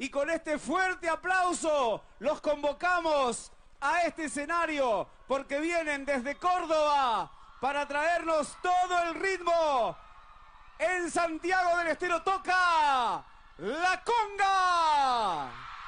Y con este fuerte aplauso los convocamos a este escenario porque vienen desde Córdoba para traernos todo el ritmo. En Santiago del Estero toca La Conga.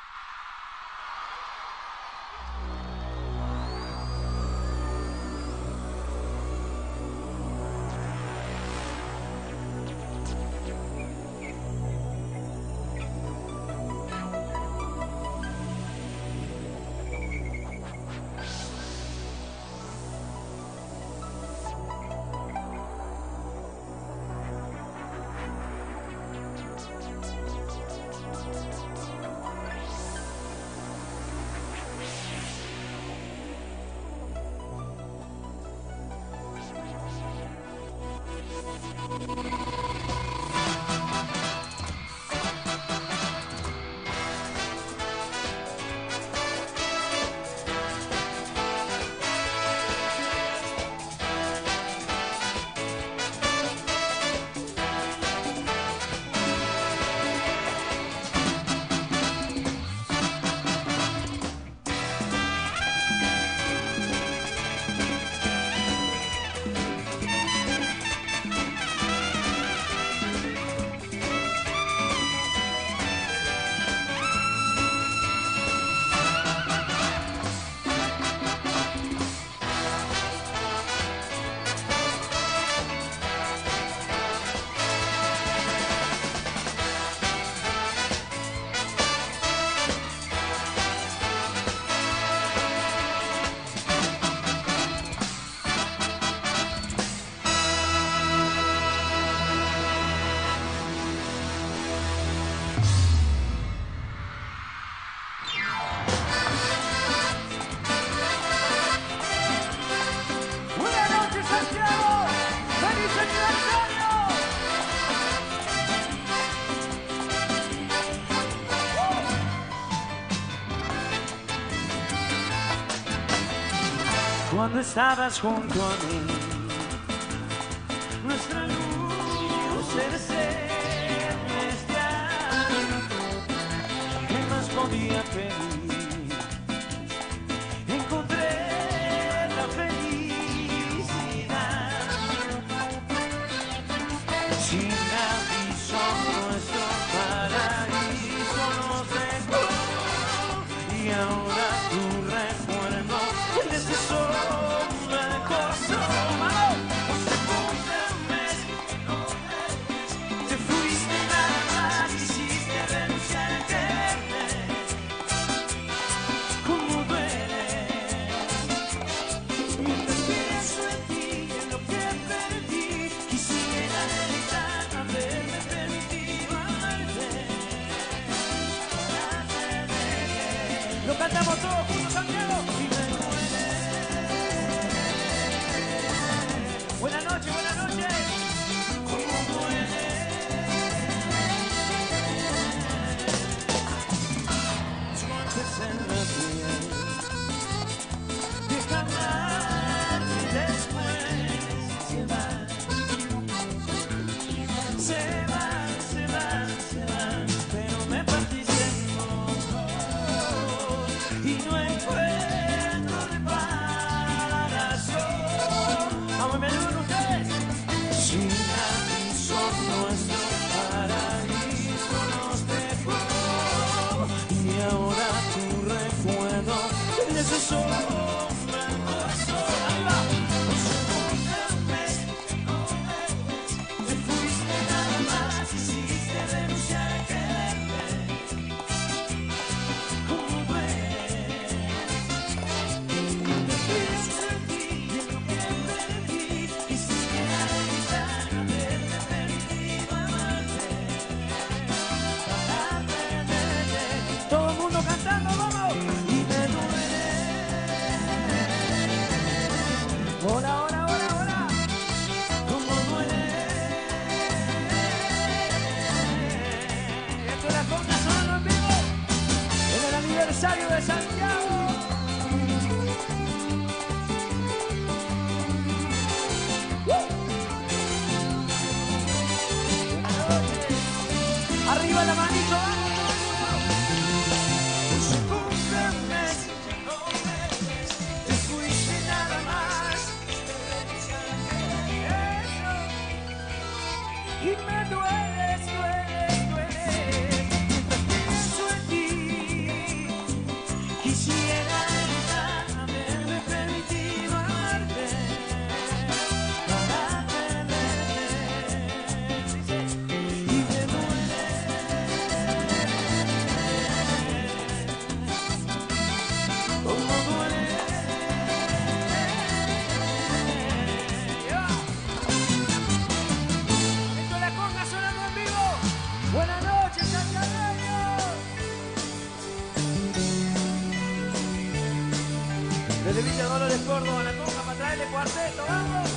Cuando estabas junto a mí, nuestra luz era celestial. ¿Qué más podía pedir? Encontré la felicidad. Sin aviso nuestro paraíso nos dejó y ahora tu recuerdo de ese sol. Cantamos todos juntos, Santiago. Y me duele. Buenas noches, buenas noches. Como duele. Golpes en la piel. Deja hablar y después se van. Se van, se van, se van. Pero me partiste en dos. Y no encuentro reparación. Vamos, me ayudan ustedes. Sin aviso nuestro paraíso nos dejó y ahora tu recuerdo en ese sombra el corazón. Ahí va. Te fuiste nada más y hiciste renunciar a quererte. Todo el mundo cantando, vamos. Y me duele. Hola, hola, hola, hola. Como duele. Esto es La Conga sonando en vivo en el aniversario de Santiago. Arriba la manito, vamos. Desde Villa Dolores, Córdoba, la conga para traerle cuarteto, vamos.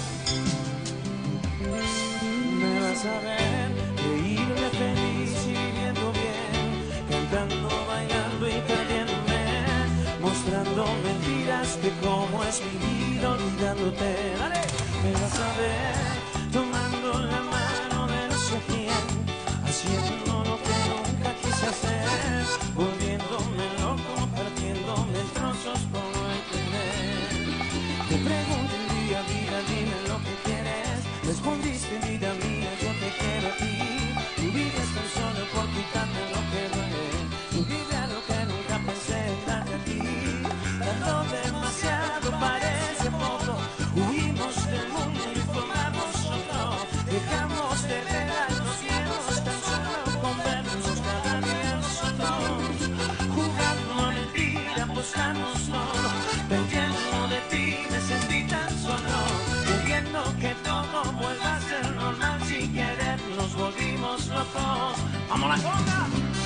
Me vas a ver reírme feliz y viviendo bien, cantando, bailando y perdiéndome, mostrando mentiras de cómo es mi vida olvidándote. Dale. Me vas a ver tomando la mano de no sé quién, haciendo lo que nunca quise hacer, volviéndome loco, perdiéndome en trozos por no entender. Te pregunté un día, vida, dime lo que quieres. Respondiste, vida mía, yo te quiero a ti. Tu vida es tan solo por quitarme lo que duele. Tu vida lo que nunca pensé en darte a ti. Tanto demasiado parece poco. Huimos del mundo y formamos otro. Dejamos de regalos viejos tan solo con vernos cada día nosotros. Jugando a mentira, apostamos todo. Perdiendo de ti me sentí tan solo. Queriendo que todo vuelva a ser normal, sin querer nos volvimos locos. ¡Vamos la conga!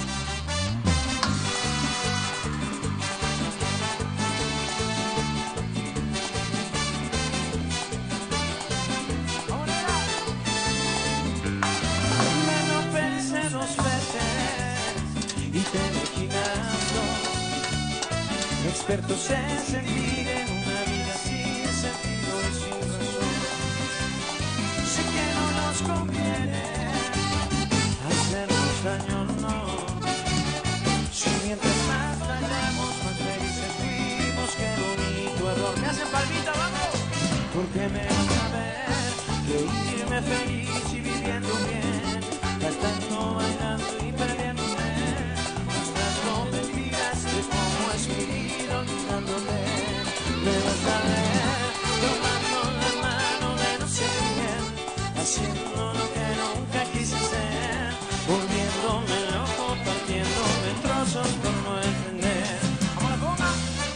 Me lo pensé 2 veces y te dejé girando. Expertos en sentir en una vida sin sentido y sin razón. Sé que no nos conviene hacernos daño, no. Si mientras más fallamos, más felices fuimos, qué bonito error. ¿Me hacen palmita, vamos? Porque me vas a ver reírme feliz y viviendo bien, cantando, bailando y perdiéndome, mostrando mentiras de cómo es mi vida olvidándote. Me vas a ver tomando la mano de no sé quién, haciendo lo que nunca quise ser, volviéndome loco, partiéndome en trozos por no entender. ¡Vamos a la conga!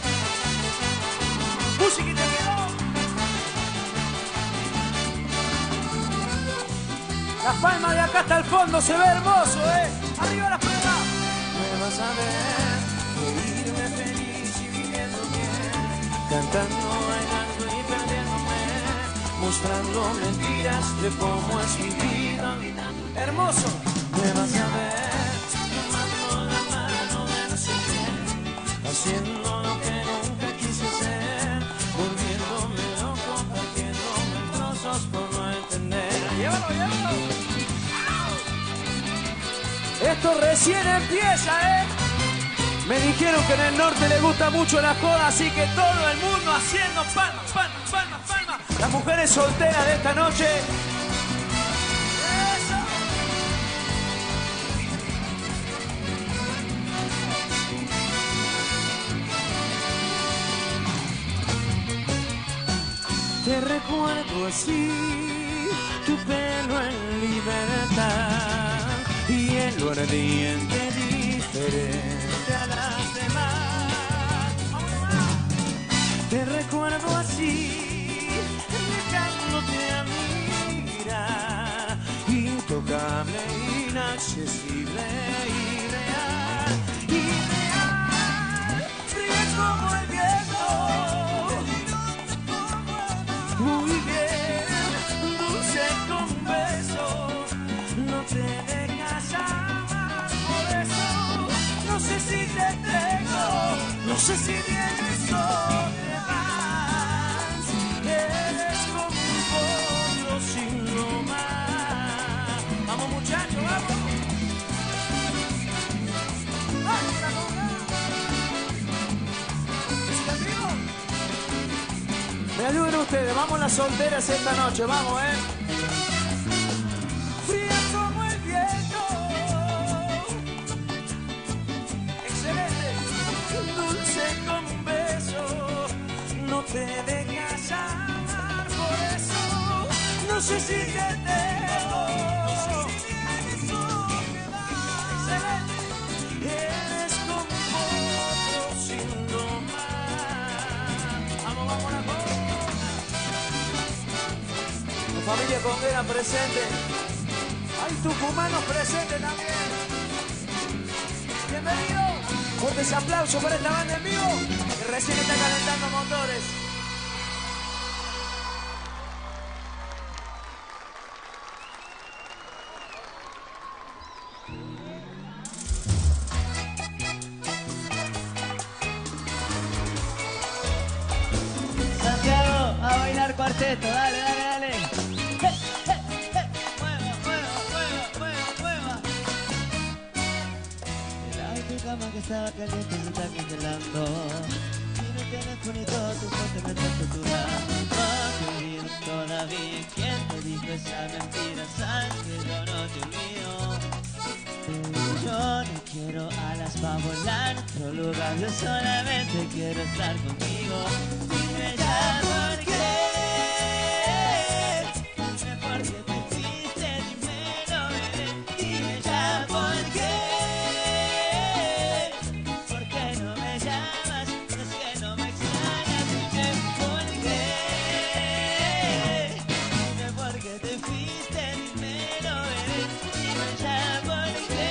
¡Musiquita quedó! Las palmas de acá hasta el fondo se ve hermoso, ¡Arriba las palmas! Me vas a ver reírme feliz y viviendo bien, cantando, bailando y perdiéndome, mostrando mentiras de cómo es mi vida. ¡Hermoso! Me vas a ver tomando la mano de no sé quién, haciendo lo que nunca quise ser, volviéndome loco, partiéndome en trozos por no entender. ¡Llévalo, llévalo! Esto recién empieza, Me dijeron que en el norte les gusta mucho la joda, así que todo el mundo haciendo palmas, palmas, palmas, palmas. Las mujeres solteras de esta noche. ¡Eso! Te recuerdo así, tu pelo en libertad, hielo ardiente diferente a las demás. Te recuerdo así, dejándote a mirar, intocable, inaccesible, irreal, irreal, fría como el viento, muy bien, dulce con besos, no te dejas amar, por eso no sé si te tengo, no sé si vienes o te vas, eres como un pollo sin lo más. Vamos muchachos, vamos. ¡Vamos la conga! ¿Está en vivo? Me ayuden ustedes, vamos las solteras esta noche, vamos, Fría como el viento, excelente, dulce como un beso, no te dejas amar, por eso no sé si te tengo, excelente, eres como un pollo sin domar. Vamos, vamos la conga. La familia conguera presente. Hay tucumanos presentes también. Bienvenido. Fuertes aplausos para esta banda en vivo. Recién está calentando motores. Santiago, a bailar cuarteto, dale, dale, dale. Mueva, mueva, mueva, mueva, mueva. El tu cama que estaba caliente se está congelando. Y el teléfono y todo tu fuente me está torturando. Querido, todavía, ¿quién te dijo esa mentira? Sabes que yo no te olvido. Yo no quiero alas para volar a otro lugar. Yo solamente quiero estar contigo. Dime ya por qué. Dime por qué te fuiste, dímelo, bebé. Dime ya por qué. ¿Por qué no me llamas? Es que no me extrañas. Dime por qué. Dime por qué te fuiste, dímelo, bebé. Dime ya por qué.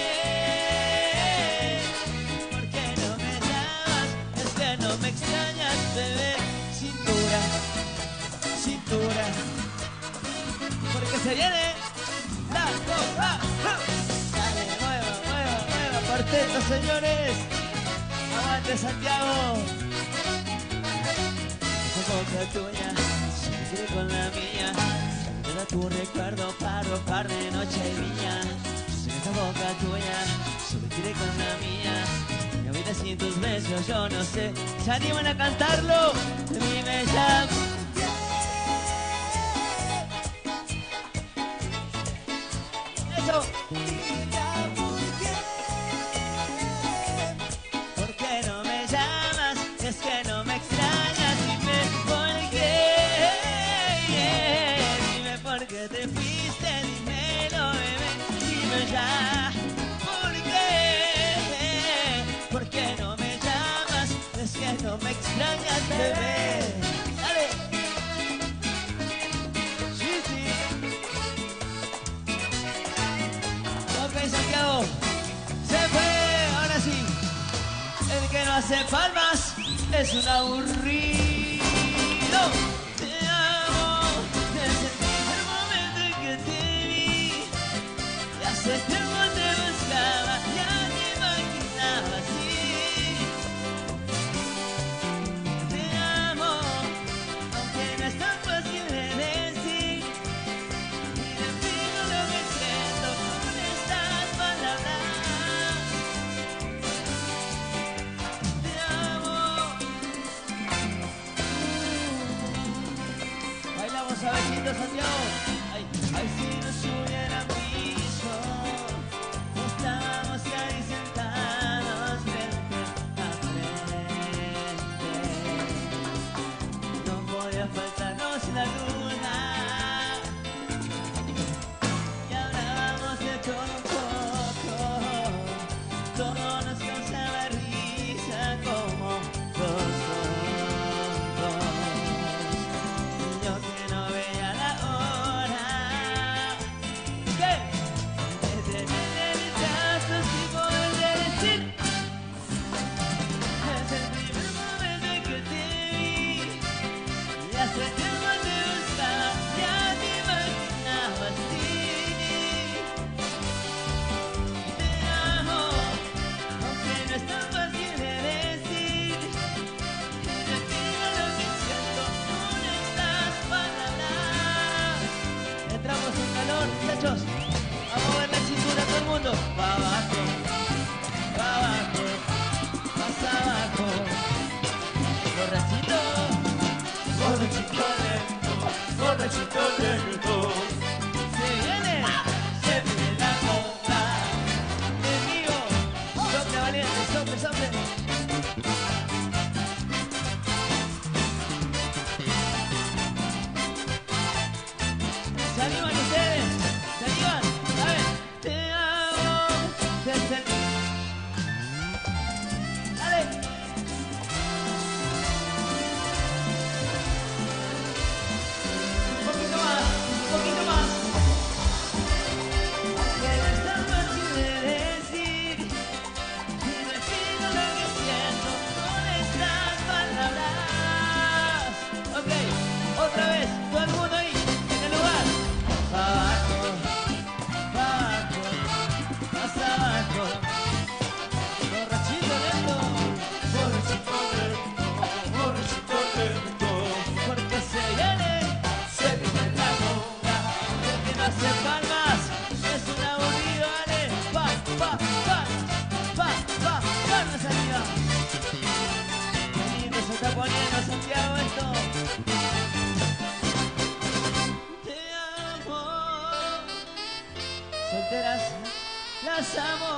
¿Por qué no me llamas? Es que no me extrañas, bebé. Cintura, cintura. Porque se viene la copa. Dale, mueva, mueva, mueva. Cuarteto, señores. Aguante, Santiago. Esa boca tuya se quiere con la mía. Queda tu recuerdo para robar de noche y viña. Esa boca tuya solo quiere con la mía. Mi vida sin tus besos, yo no sé. ¿Se animan a cantarlo? Dime ya. Eso. ¿Por qué no me llamas? Es que no me extrañas. Dime por qué. Dime por qué te fuiste. Dímelo, bebé. Dime ya. ¿Por qué? ¿Por qué no me llamas? Es que no me extrañas, bebé. Dale. Sí, sí. Ok, Santiago. Se fue. Ahora sí. El que no hace palmas es un aburrido. Te amo desde el primer momento en que te vi. Y hace tiempo te buscaba, ya te imaginaba así. Te amo, aunque no es tan fácil de decir. Y te digo lo que siento con estas palabras. Te amo. Bailamos suavecito, Santiago. Ay, ay, si nos hubieran visto, estábamos ahí sentados frente a frente. No podía faltarnos la luna. Y hablábamos de todo un poco. Todo nos causaba risa como dos tontos. Yo que no veía la hora. ¿Qué? De tener el trato sin poder decir. Desde el primer momento en que te vi. Y hace tiempo te buscaba, ya te imaginaba así. Te amo, aunque no es tan fácil de decir. Te digo lo que siento con estas palabras. Entramos en calor, muchachos. A mover la cintura todo el mundo. Pa' abajo, más abajo. Borrachito, borrachito lento, borrachito lento. Se viene la copa. Enemigo, sople valiente, sople, sople. ¿Se animan ustedes? ¿Se animan? A ver. Te amo desde el... Dale. Un poquito más, un poquito más. Aunque no es tan fácil de decir, y me digo lo que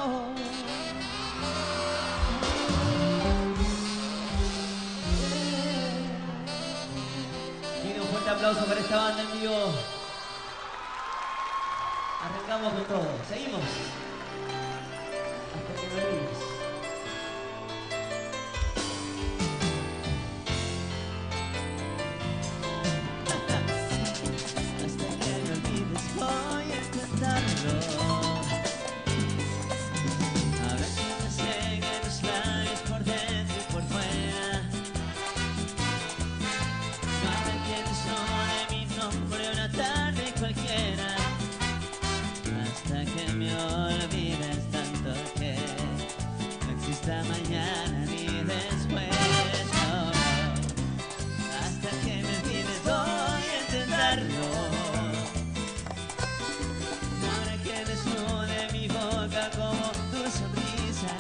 Tiene un fuerte aplauso para esta banda en vivo. Arrancamos con todo. Seguimos. Hasta que me olvides. Hasta que me olvides voy a intentarlo. A ver si me siguen los labios por dentro y por fuera. Para que no suene mi nombre una tarde cualquiera. Hasta que me olvides tanto que no exista mañana ni después, no, no. Hasta que me olvides voy a intentarlo. Para que desnude mi boca como tu sonrisa.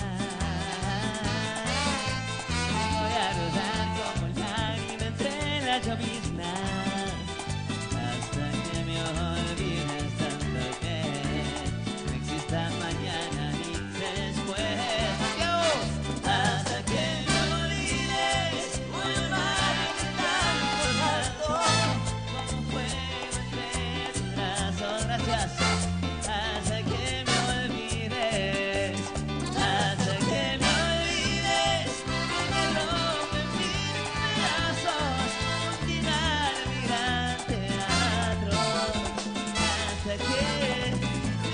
Voy a rodar como lágrima entre la llovizna. Hasta que me olvides tanto que no exista mañana ni después. Adiós. Hasta que me olvides voy a intentar borrarlo como fuego entre tus brazos. Gracias. Hasta que me olvides, hasta que me olvides, me rompen mil pedazos, continuar mi gran teatro. Hasta que me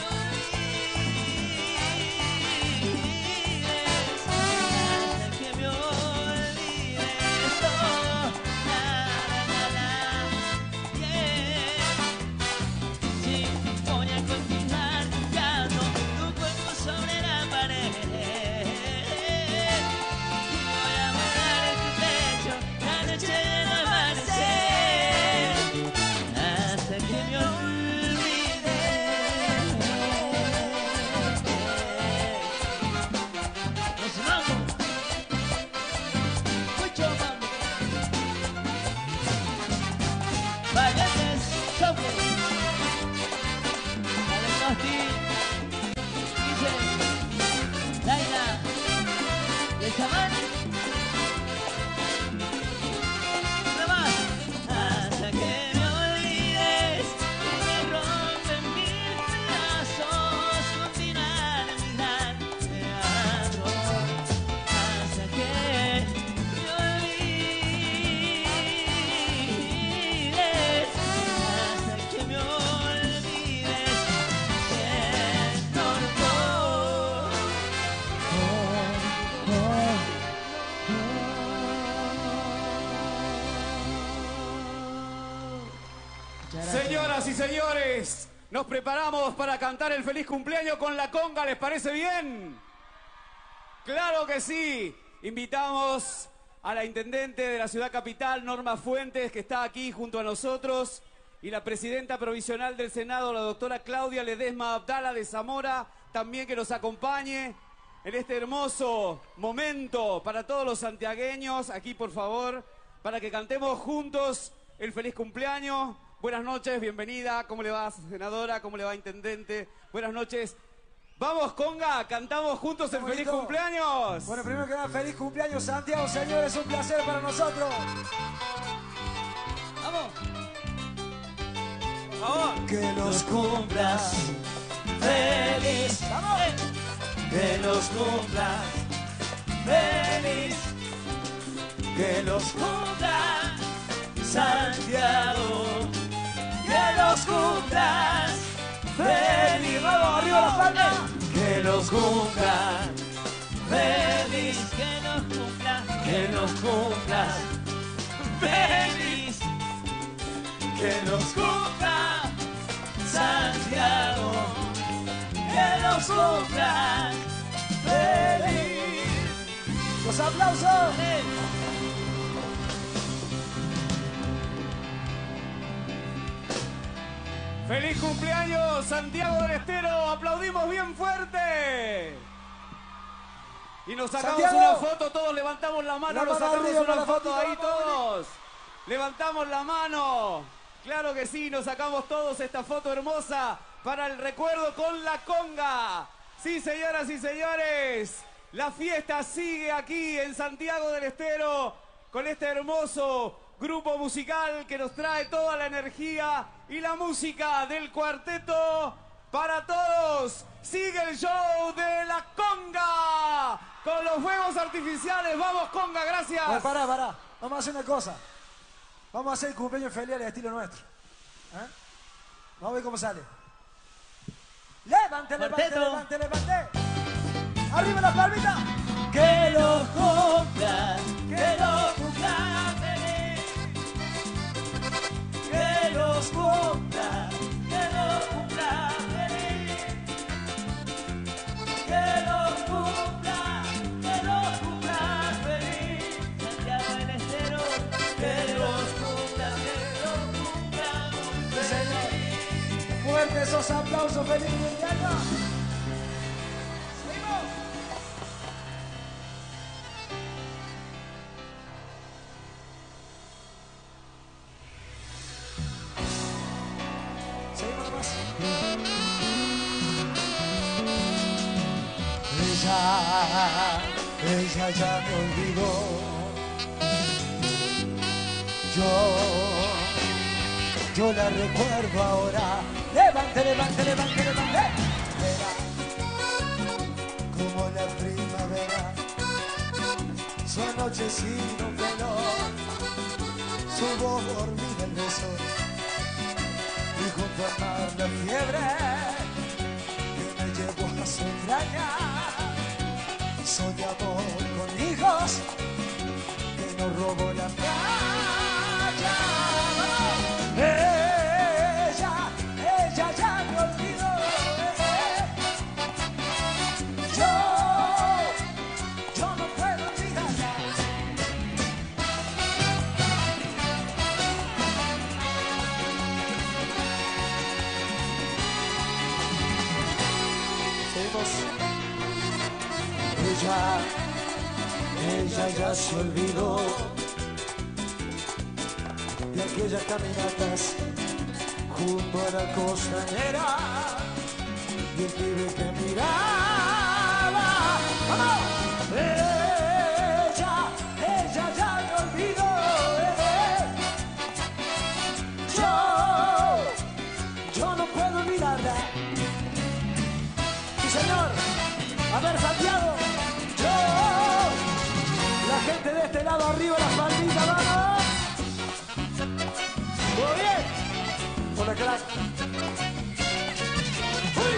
olvides, hasta que me olvides, oh, yeah. Sí, voy a continuar pintando tu cuerpo sobre la pared. Y voy a volar en tu pecho la noche del amanecer. Hasta que me olvides. Es mambo. Mucho mambo. Valientes, choques. Adenosti, dice Laila, y el chamán. Nada más. Hasta que me olvides, me rompen mil pedazos, continuar mi gran teatro. Hasta que me olvides, hasta que me olvides, Señoras y señores, nos preparamos para cantar el feliz cumpleaños con la conga, ¿les parece bien? ¡Claro que sí! Invitamos a la intendente de la ciudad capital, Norma Fuentes, que está aquí junto a nosotros, y la presidenta provisional del Senado, la doctora Claudia Ledesma Abdala de Zamora, también que nos acompañe en este hermoso momento para todos los santiagueños. Aquí, por favor, para que cantemos juntos el feliz cumpleaños. Buenas noches, bienvenida. ¿Cómo le va, senadora? ¿Cómo le va, intendente? Buenas noches. Vamos, conga, cantamos juntos el feliz cumpleaños. Bueno, primero que nada, feliz cumpleaños, Santiago, señores, un placer para nosotros. ¡Vamos! Por favor. Que los cumplas feliz. ¡Vamos! Que los cumplas feliz. Que los cumplas Santiago. Que los cumplas feliz. ¡Vamos, arriba las palmas! Que los cumplas feliz. Que los cumplas. Que los cumplas feliz. Que los cumpla Santiago, que los cumpla feliz. ¡Los aplausos! ¡Feliz cumpleaños, Santiago del Estero! ¡Aplaudimos bien fuerte! Y nos sacamos Santiago. una foto, todos levantamos la mano, La nos mano sacamos arriba para una la foto fotito, ahí vamos, todos. Levantamos la mano. Claro que sí, nos sacamos todos esta foto hermosa para el recuerdo con la conga. Sí, señoras y señores, la fiesta sigue aquí en Santiago del Estero con este hermoso grupo musical que nos trae toda la energía y la música del cuarteto para todos. Sigue el show de la conga con los fuegos artificiales. Vamos, conga, gracias. Oye, pará. Vamos a hacer una cosa. Vamos a hacer el cumpleaños feliz al estilo nuestro. ¿Eh? Vamos a ver cómo sale. Levante. Arriba la palmita. Que lo cumpla feliz. Que los cumpla feliz. Que los cumpla feliz. Santiago del Estero, que los cumpla muy feliz. Fuertes esos aplausos, feliz cumpleaños. Seguimos nomás. Ella ya me olvidó. Yo la recuerdo ahora. Levante. Verá como la primavera, su anochecido velón, su voz dormida el beso, y junto al mar la fiebre que me llevó a su entraña. Soy amor con hijos que nos robó la playa. Ella ya me olvidó. Yo no puedo olvidarla. Seguimos. Ella ya se olvidó de aquellas caminatas junto a la costanera y el pibe que miraba. ¡Vamos! Ella ya me olvidó. Yo no puedo olvidarla. Sí, señor. A ver, Santiago. La gente de este lado arriba, las palmitas, vamos. ¿Todo bien? Hola, crack. ¡Uy!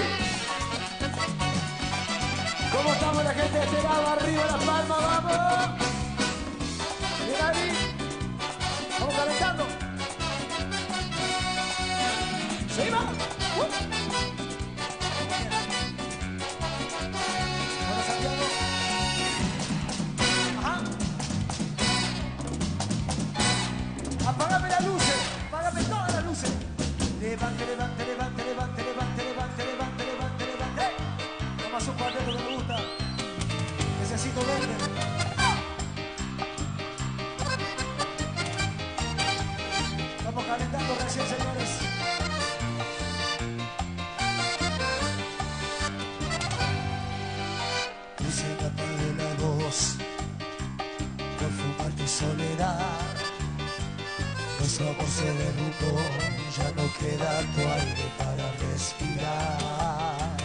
¿Cómo estamos la gente de este lado arriba, las palmas, vamos? Bien ahí. Vamos calentando. ¡Seguimos! Hola, Santiago. Apágame las luces, apágame todas las luces. Levante. Nomás un cuarteto que me gusta. Necesito verde. Estamos calentando recién, señores. Enséñate de la voz por fumar tu soledad. Nuestro amor se derrumbó, ya no queda tu aire para respirar.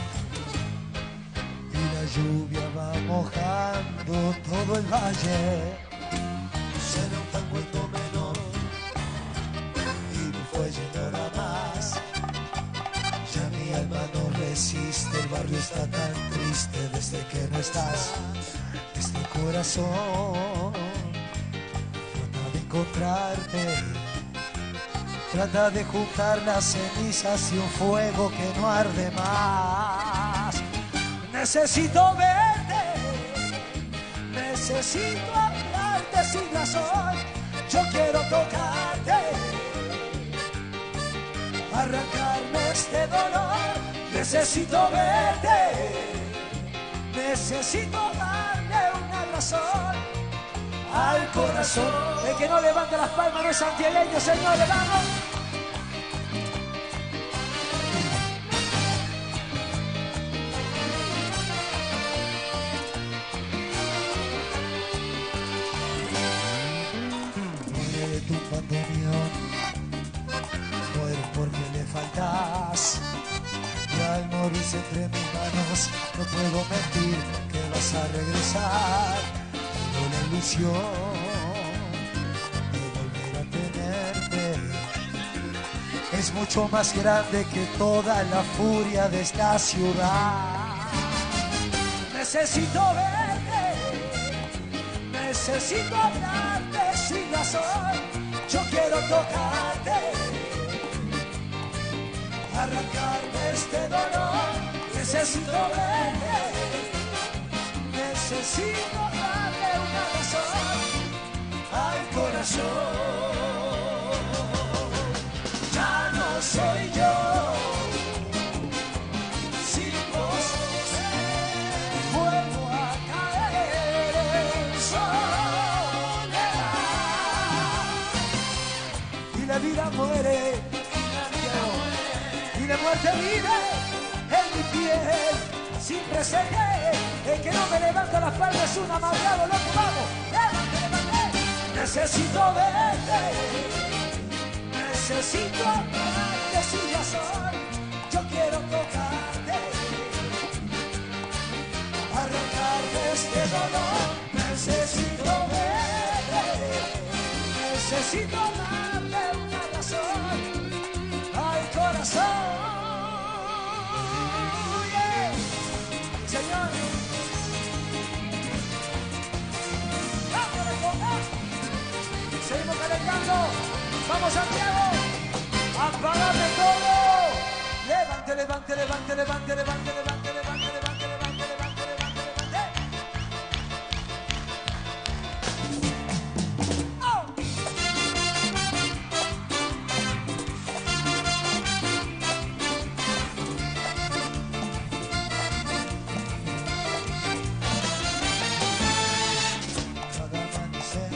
Y la lluvia va mojando todo el valle. Será un tango en do menor y mi fuelle no da más. Ya mi alma no resiste, el barrio está tan triste desde que no estás. Este corazón trata de encontrarte. Trata de juntar las cenizas y un fuego que no arde más. Necesito verte, necesito hablarte sin razón. Yo quiero tocarte, arrancarme este dolor. Necesito verte, necesito darle una razón al corazón. El que no levanta las palmas no es santiagueño, señores, vamos. tienes entre mis manos, no puedo mentir que vas a regresar. Tengo la ilusión de volver a tenerte. Es mucho más grande que toda la furia de esta ciudad. Necesito verte, necesito hablarte sin razón. Yo quiero tocarte, arrancarme este dolor. Necesito verte, necesito darle una razón al corazón. Ya no soy yo, sin vos vuelvo a caer en soledad. Y la vida muere, y la muerte vive en mi piel. Siempre seré el que no me levanta la espalda, es un amargado loco. Vamos, levante, levante. Necesito verte, necesito amarte sin razón. Yo quiero tocarte, arrancarme este dolor. Necesito verte, necesito darle una razón al corazón. Yeah. Señor, dándole coca. Seguimos calentando. Vamos, Santiago. Apagame todo. Levante, levante, levante, levante, levante, levante, levante, levante, levante, levante, levante, levante. Oh. Cada amanecer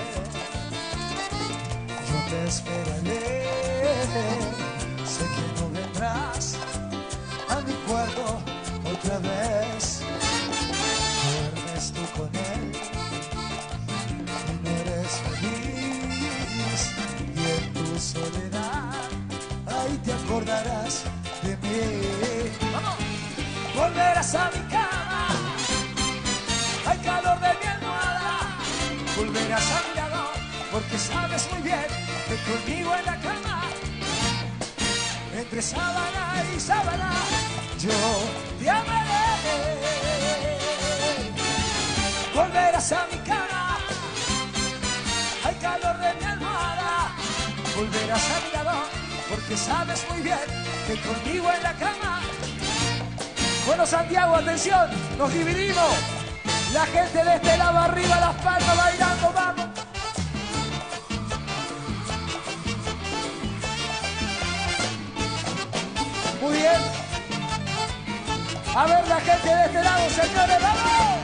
yo te esperaré. Sé que no vendrás a mi cuarto otra vez. Duermes tú con él y no eres feliz. Y en tu soledad ahí te acordarás de mí. ¡Vamos! Volverás a mi cama, al calor de mi almohada. Volverás a mi lado, porque sabes muy bien que conmigo en la cama, entre sábana y sábana, yo te amaré. Volverás a mi cama, al calor de mi almohada. Volverás a mi lado, porque sabes muy bien que conmigo en la cama. Bueno, Santiago, atención, nos dividimos. La gente de este lado arriba, las palmas bailando, vamos. Muy bien. A ver la gente de este lado, señores, ¡vamos!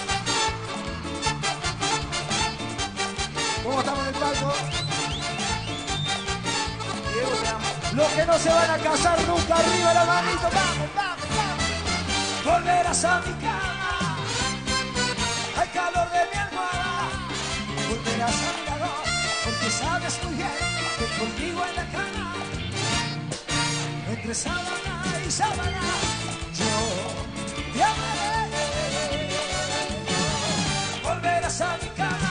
¿Cómo estamos en el palco? Los que no se van a casar nunca, arriba la manito, vamos, vamos, vamos. Volverás a mi cama, al calor de mi almohada. Volverás a mi lado, porque sabes muy bien que conmigo en la cama, entre sábana y sábana, yo te amaré. Volverás a mi cama,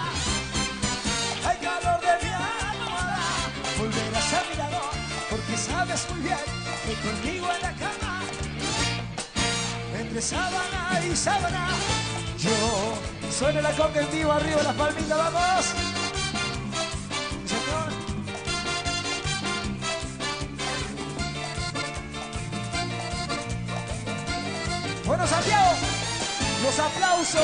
al calor de mi almohada. Volverás a mi lado, porque sabes muy bien que conmigo en la cama, entre sábana y sábana, yo. Suena la conga en vivo, arriba las palmitas, vamos. Señor. Bueno, Santiago, los aplausos.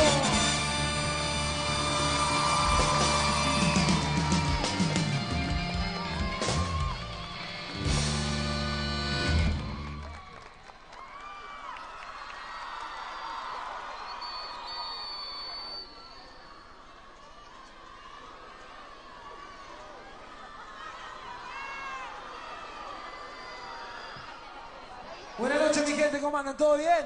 Buenas noches, mi gente, ¿cómo andan? ¿Todo bien?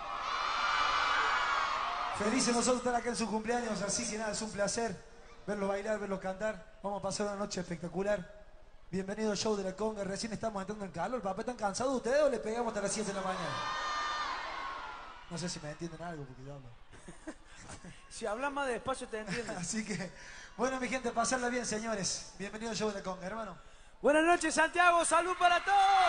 Felices nosotros estar acá en su cumpleaños, así que nada, es un placer verlos bailar, verlos cantar. Vamos a pasar una noche espectacular. Bienvenido al show de la conga. Recién estamos entrando en calor. Papá, ¿están cansados ustedes o le pegamos hasta las 7 de la mañana? No sé si me entienden algo porque yo hablo. Si hablas más despacio te entienden. Así que, bueno, mi gente, pasarla bien, señores. Bienvenido al show de la conga, hermano. Buenas noches, Santiago. Salud para todos.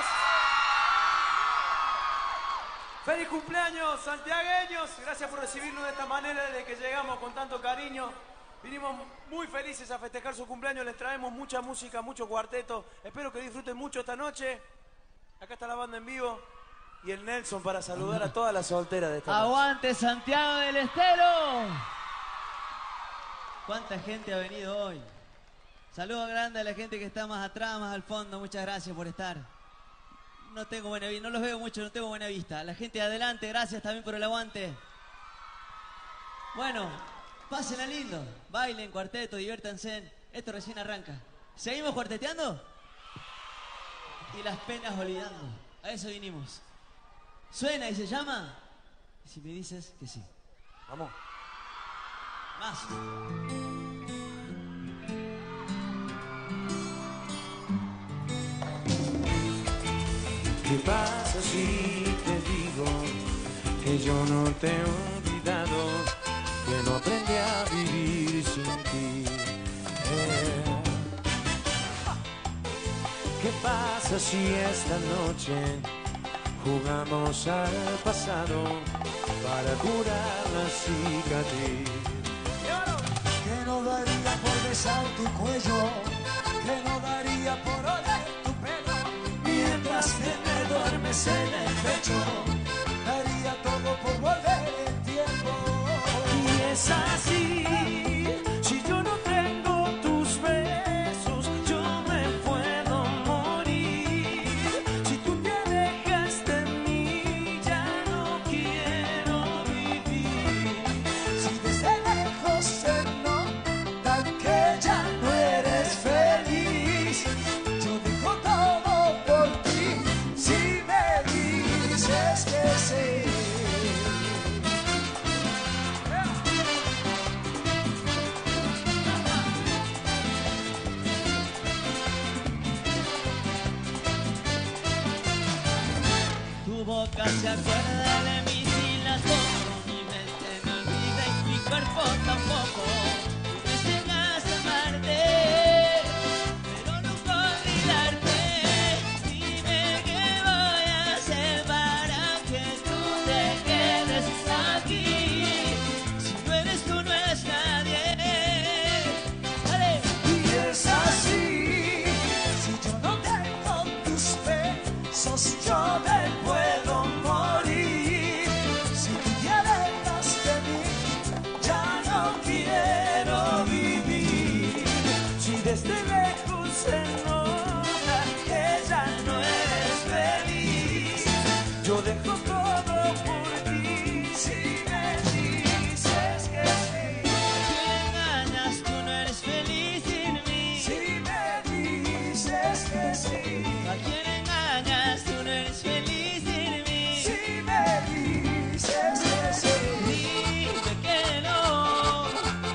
Feliz cumpleaños, santiagueños. Gracias por recibirnos de esta manera desde que llegamos con tanto cariño. Vinimos muy felices a festejar su cumpleaños. Les traemos mucha música, mucho cuarteto. Espero que disfruten mucho esta noche. Acá está la banda en vivo. Y el Nelson para saludar a todas las solteras de esta noche. ¡Aguante Santiago del Estero! ¿Cuánta gente ha venido hoy? Saludos grandes a la gente que está más atrás, más al fondo. Muchas gracias por estar. No tengo buena vista, no los veo mucho, no tengo buena vista. La gente de adelante, gracias también por el aguante. Bueno, pásenla lindo. Bailen, cuarteto, diviértanse. Esto recién arranca. ¿Seguimos cuarteteando? Y las penas olvidando. A eso vinimos. ¿Suena y se llama? Y si me dices que sí. Vamos. Más. ¿Qué pasa si te digo que yo no te he olvidado, que no aprendí a vivir sin ti? ¿Qué pasa si esta noche jugamos al pasado para curar la cicatriz? Que no daría por besar tu cuello, que no daría por oler tu pelo, mientras que me duermes en el pecho, daría todo por volver el tiempo. Y es así, si yo no tengo tus besos, yo me puedo morir. Si tú te alejas de mí, ya no quiero vivir. Si desde lejos se nota que ya no eres feliz, yo dejo todo por ti, si me dices que sí. Tu boca se acuerda de mí si las toco, mi mente me olvida y mi cuerpo tampoco. Tú me enseñas a amarte, pero nunca olvidarte. Dime qué voy a hacer para que tú te quedes aquí. Si no eres tú, no eres nadie. ¡Dale! Y es así, si yo no tengo tus besos, yo me puedo morir. Si tú te alejas de mí, ya no quiero vivir. Si desde lejos se nota que ya no eres feliz, yo dejo todo por ti. Si me dices que sí, Si me engañas, tú no eres feliz sin mí. si me dices que sí, ¿A quién engañas? Tú no eres feliz sin mí. si me dices que sí. Dime que no.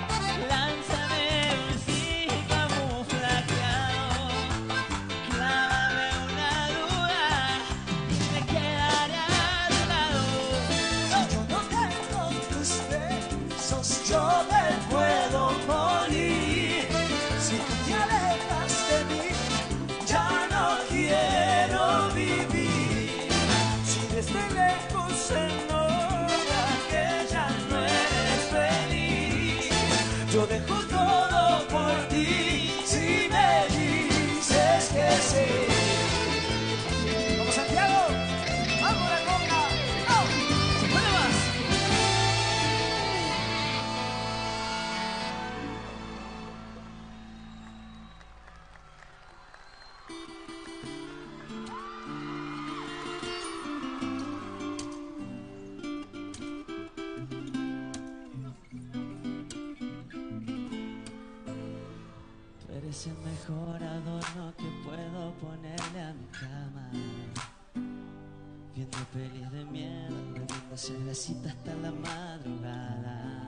Lánzame un sí camuflajeado. Clávame una duda y me quedaré a tu lado. Si yo no tengo tus besos, yo me puedo morir. Si tú te alejas de mí, ya no quiero vivir. Si desde lejos se nota que ya no eres feliz, yo dejo todo por ti. Si me dices que sí. ¡Vamos, Santiago! ¡Vamos, la conga! ¡Oh! ¡Se puede más! Tú eres el mejor adorno que puedo ponerle a mi cama. Viendo pelis de miedo, bebiendo cervecita hasta la madrugada.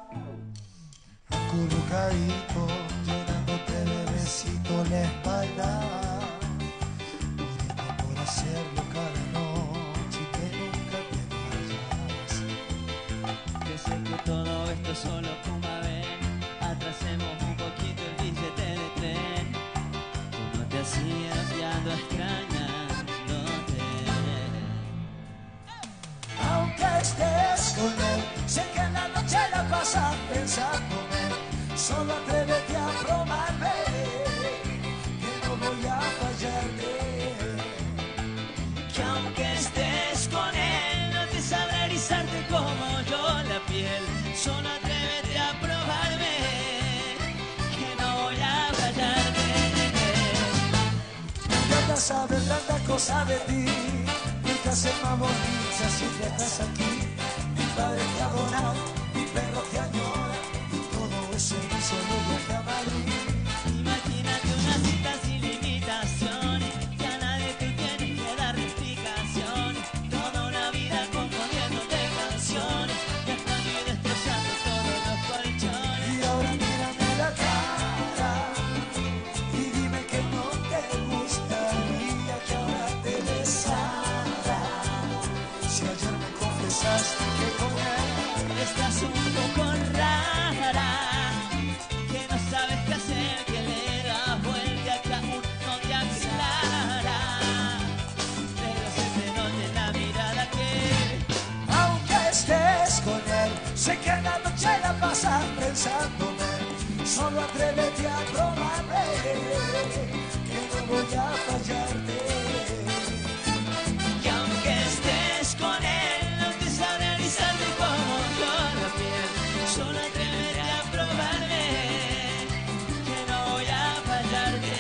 Acurrucadito, llenándote de besito la espalda, muriendo por hacerlo cada noche y que nunca te vayas. solo atrévete a probarme, que no voy a fallarte. Que aunque estés con él, no te sabrá erizarte como yo la piel. Solo atrévete a probarme, que no voy a fallarte. Me encanta saber tanta cosa de ti, nunca se más bonita si te estás aquí. Mi padre te adora, mi perro te añora, y todo eso en un solo viaje a Madrid. Imagínate una cita sin limitaciones, que a nadie te tiene que dar explicación. Toda una vida componiéndote canciones, gastando y destrozando todos los colchones. Y ahora mírame la cara y dime que no te gustaría que ahora te besara. Si ayer me confesaste que con él Estás un poco rara, que no sabes qué hacer, que le das vuelta que aún no te aclara. Pero se te nota en la mirada que aunque estés con él, sé que la noche la pasas pensándome. Solo atrévete a probarme, que no voy a fallarte. que aunque estés con él, no te sabrá erizarte como yo la piel. Solo atrévete a probarme, que no voy a fallarte.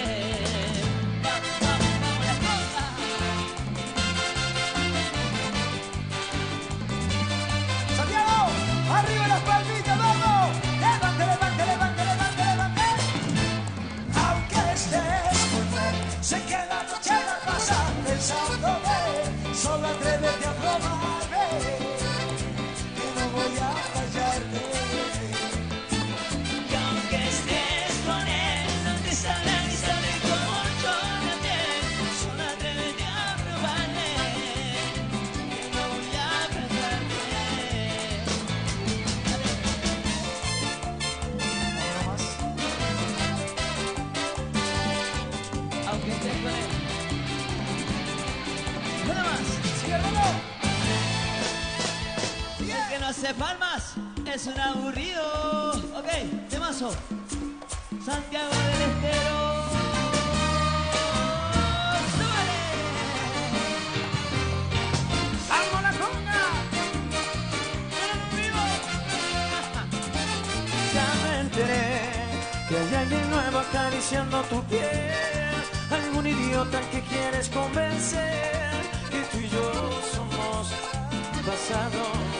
Vamos, la cosa. Santiago, arriba las palmitas, vamos. Levante, levante, levante, levante, levante. Aunque estés con él, sé que la noche la pasas pensándome. Solo atrévete a probarme, que no voy a fallarte. Que aunque estés con él, no te sabrá erizarte como yo la piel. Solo atrévete a probarme, que no voy a fallarte. Aunque estés con él. Nada más. Sigue, hermano. El que no hace palmas es un aburrido. Ok, temazo. Santiago del Estero. ¡Súbale! ¡Vamos la conga! Ya me enteré que hay alguien nuevo acariciando tu piel. Algún idiota al que quieres convencer que tú y yo somos pasado.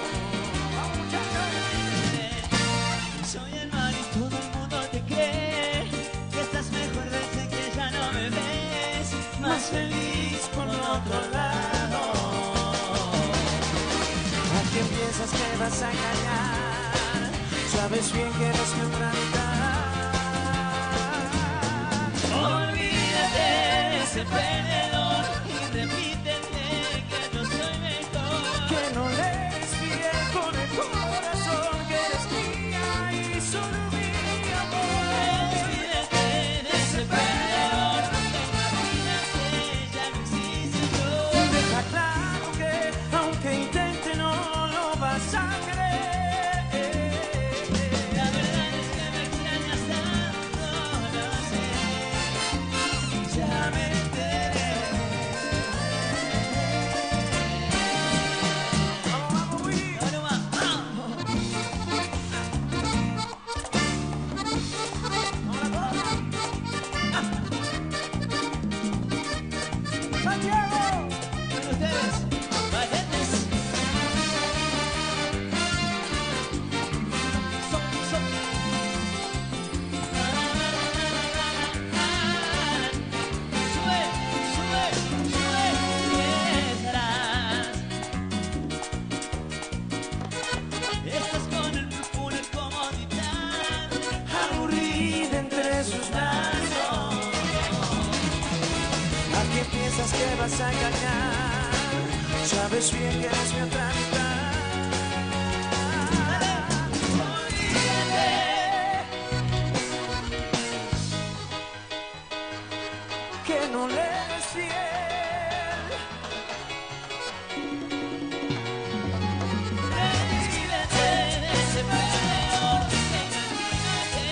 Soy el mal y todo el mundo te cree que estás mejor desde que ya no me ves. Más feliz por otro lado. ¿A quién piensas que vas a engañar? Sabes bien que eres mi otra mitad. Olvídate de ese perdedor y repítete que yo soy mejor. Que no lees bien con el corazón, que eres mía y solo mi amor. Olvídate de ese perdedor, imagínate ya no existe yo. Deja claro que aunque intente no lo vas a creer. La verdad es que me extrañas tanto, lo sé. Ya me enteré. Vamos, Willy. Ahora va, vamos. Santiago. Con ustedes, valientes. Sube, sube, sube, piedras. Estás con el púrpura comodidad, Aburrida entre sus brazos. ¿A quién piensas que vas a engañar? Sabes bien que eres mi otra mitad. olvídate. Que no le eres fiel. Olvídate de ese perdedor, que imagínate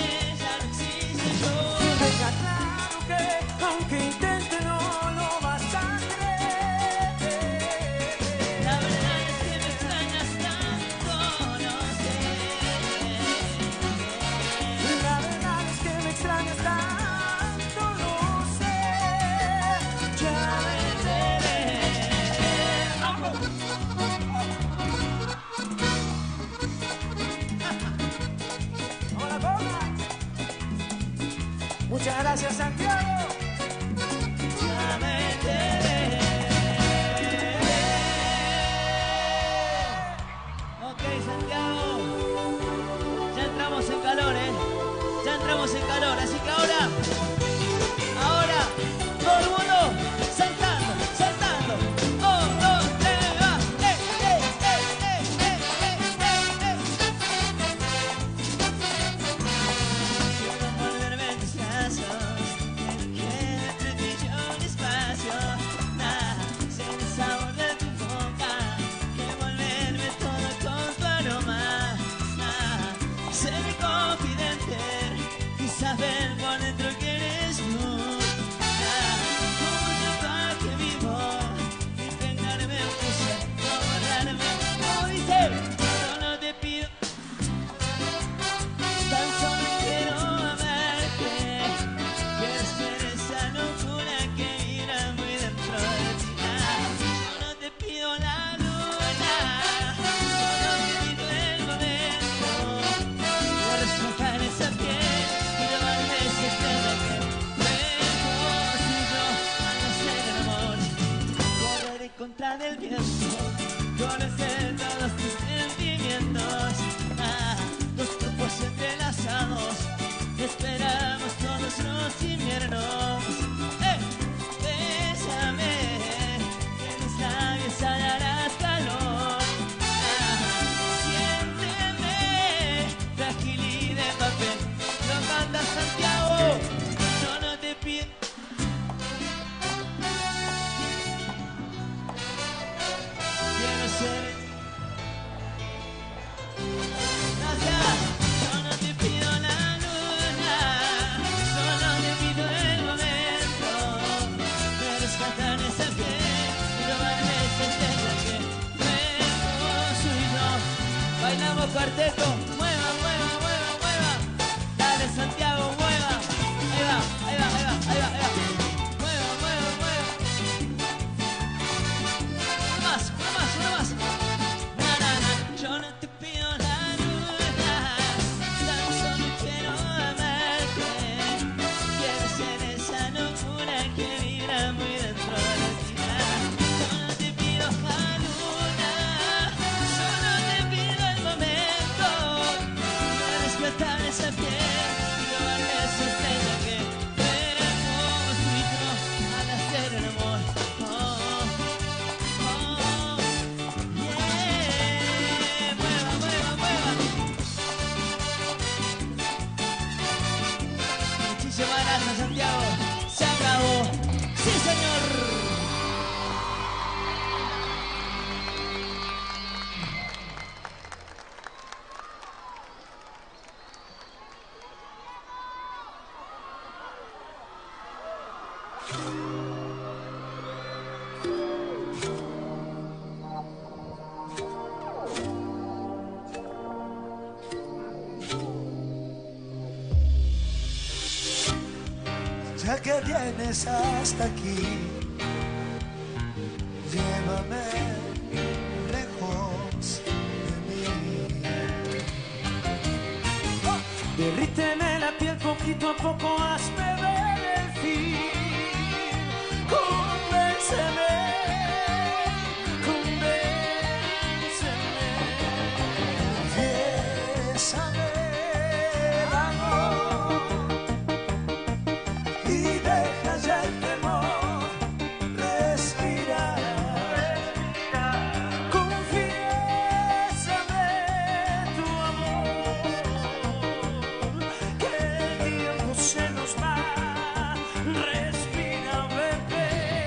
Muchas gracias, Santiago. Ya me enteré. Ok, Santiago. Ya entramos en calor, Ya entramos en calor. Así que ahora, todo el mundo saltando, saltando. 1, 2, 3, va. Quiero volverme en tus brazos, que entre tú y yo un espacio. Sin el sabor de tu boca, que volverme todo con tu aroma. Ser confidente y saber por dentro que eres tú. Como tanto que vivo, impregnarme en tu ser, no borrarme. Como dice, solo te pido, tan solo quiero amarte. Quiero ser esa locura que vibra muy dentro de ti. Yo no te pido la luna, solo te pido el momento de resaltar esa piel y llevarme esa estrella que fuimos tú y yo al hacer el amor. Correr en contra del viento, conocer todos tus sentimientos. Dos cuerpos entrelazados, esperamos todos los inviernos. Bésame, que en mis labios hallarás calor. Siénteme, frágil y de papel. Lo manda Santiago, yo no te pido. Quiero ser. Gracias. Yo no te pido la luna, solo te pido el momento de rescatar esa piel y robarme esa estrella que fuimos tú y yo. Bailamos cuarteto, mueva, mueva, mueva, mueva. Dale Santiago, mueva. Ahí va, ahí va, ahí va, ahí va, ahí va. Mueva, mueva, mueva. Uno más, uno más, uno más. Na, na, na. Yo no te pido la luna, tan solo quiero amarte. Quiero ser esa locura que vibra muy dentro de ti. Yo no te pido la luna, solo te pido el momento de rescatar esa piel y robarle esa estrella que éramos tú y yo al hacer el amor. Yeah. Mueva, mueva, mueva. Muchísimas gracias, Santiago. Se acabó. Sí, señor. Ya que vienes hasta aquí, llévame lejos de mí. Derríteme la piel poquito a poco, hazme ver el fin. Convénceme, convénceme. Bésame, vamos, y deja ya el temor, respira. Confiésame tu amor, que el tiempo se nos va. Respira, bebé.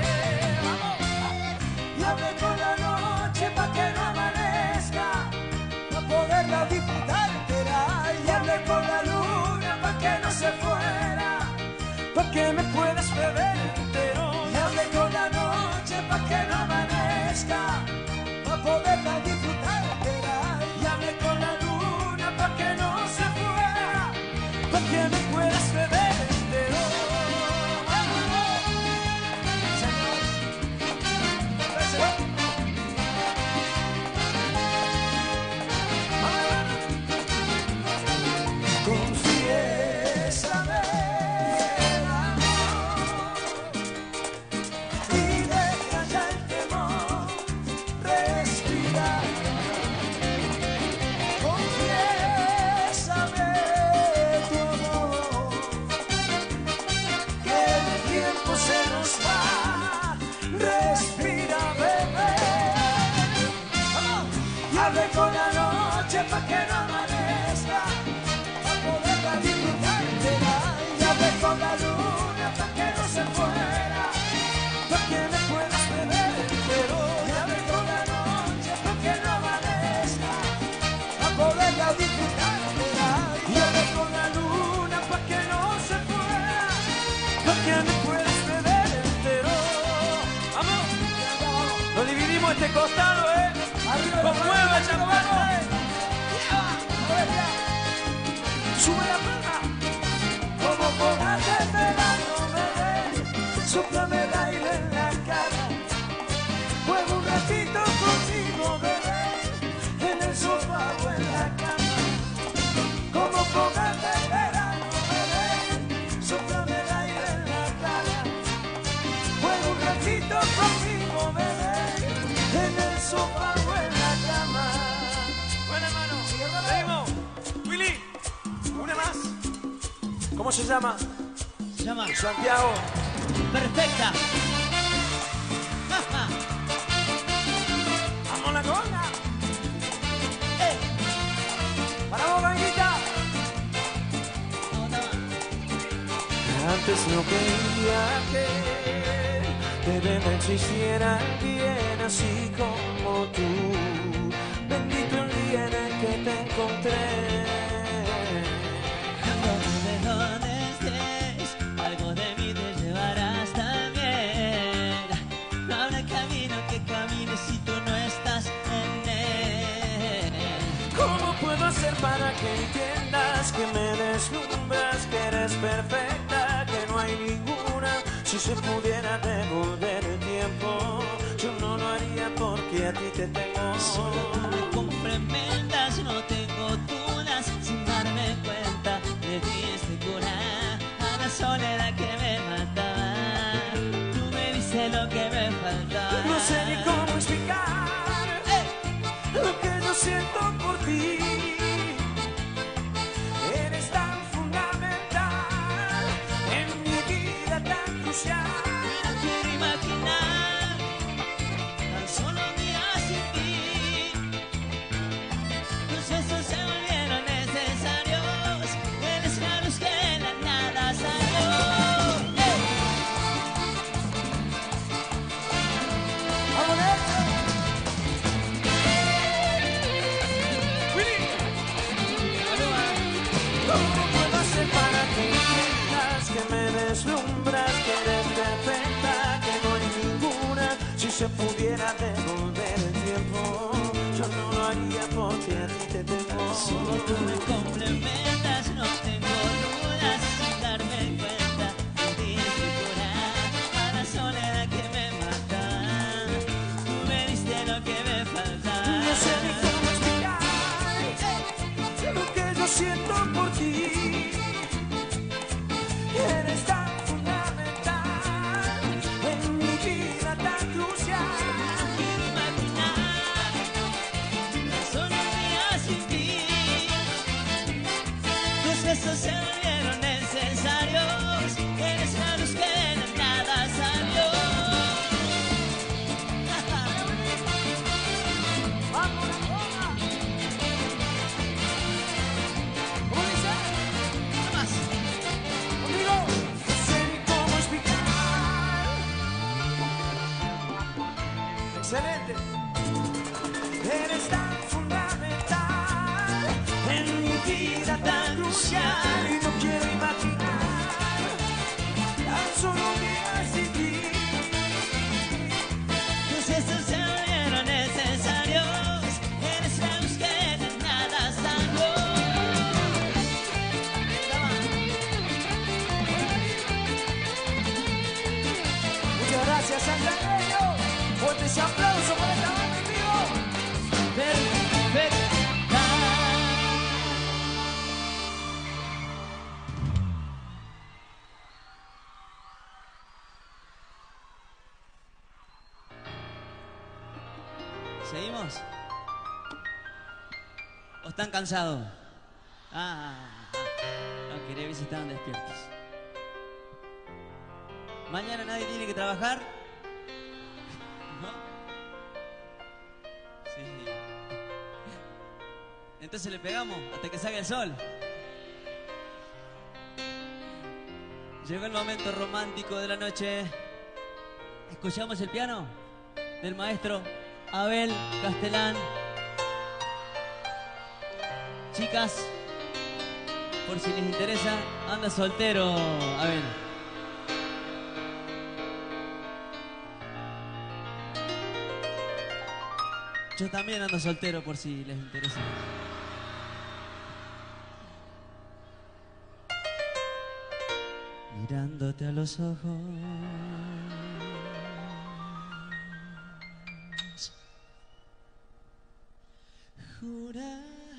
Y hablé con la noche pa' que no amanezca, pa' poderla disfrutar entera. Y hablé con la luna pa' que no se fuera, Pa' que me puedas beber entero. y hablé con la noche pa' que no amanezca, pa' poderla disfrutar entera. Y hablé con la luna pa' que no se fuera, pa' que me puedas beber entero. Confiésame, con la luna pa' que no se fuera, pa' que me puedas beber entero. Y hablé con la noche pa' que no amanezca, a poderla disfrutar entera. Y hablé con la luna pa' que no se fuera, pa' que me puedas beber entero. ¡Vamos! Nos dividimos este costado, con hueva, champán. Sube la palma, como fogata en verano, bebé. Sóplame el aire en la cara. Juega un ratito contigo, bebé, en el sofá o en la cama. Como fogata en verano, bebé. Sóplame el aire en la cara. Juega un ratito contigo, bebé, en el sofá o en la cama. Bueno, hermano, seguimos. Willy, una más. ¿Cómo se llama? Se llama Santiago. Perfecta. ¡Vamos la conga! ¡Para vos, Ganguita! Antes no creía que de verdad existiera alguien así como tú. Bendito el día en el que te encontré. De donde estés, algo de mí te llevarás también. No habrá camino que camines si tú no estás en él. ¿Cómo puedo hacer para que entiendas que me deslumbras, que eres perfecta, que no hay ninguna? Si se pudiera devolver el tiempo, yo no lo haría porque a ti te tengo. Solo tú me complementas, no tengo dudas. Sin darme cuenta, le diste cura a la soledad que me mataba. Tú me diste lo que me faltaba. No sé ni cómo explicar lo que yo siento por ti. Eres tan fundamental en mi vida, tan crucial. No quiero imaginar tan solo un día sin ti. Los besos se volvieron necesarios. Eres la luz que de la nada salió. ¿Cómo puedo hacer para que entiendas que me deslumbras, que eres perfecta, que no hay ninguna? Si se pudiera devolver el tiempo, yo no lo haría porque a ti te tengo. Solo tú me complementas, no tengo dudas. Sin darme cuenta, me diste cura a la soledad que me mata. Tú me diste lo que me faltaba. No sé ni cómo explicar lo que yo siento por ti. Eres tan fundamental en mi vida, tan crucial. Quiero imaginar tan solo un día sin ti. Tus besos se volvieron necesarios. Eres la luz que de la nada salió. ¿Cómo dice? Más. Conmigo. No sé ni cómo explicar. Excelente. Eres tan fundamental en mi vida, tan crucial. Y no quiero imaginar tan solo un día sin ti. Tus besos se volvieron necesarios. Eres la luz que de nada salió. Muchas gracias, Santiago. Fuerte ese aplauso para esta banda en vivo. Perfecta. ¿Seguimos? ¿O están cansados? No, quería ver si estaban despiertos. ¿Mañana nadie tiene que trabajar? ¿No? Sí. Entonces le pegamos hasta que salga el sol. Llegó el momento romántico de la noche. Escuchamos el piano del maestro Abel Castelán. Chicas, por si les interesa, anda soltero, Abel. Yo también ando soltero por si les interesa. Mirándote a los ojos, juraría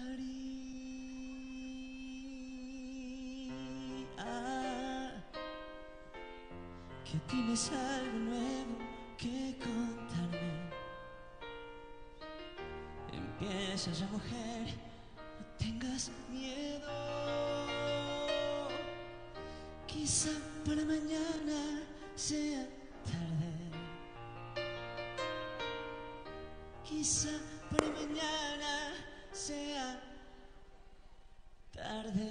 que tienes algo nuevo que contarme. Empieza ya, mujer, no tengas miedo. Quizá para mañana sea tarde. Quizá para mañana sea tarde.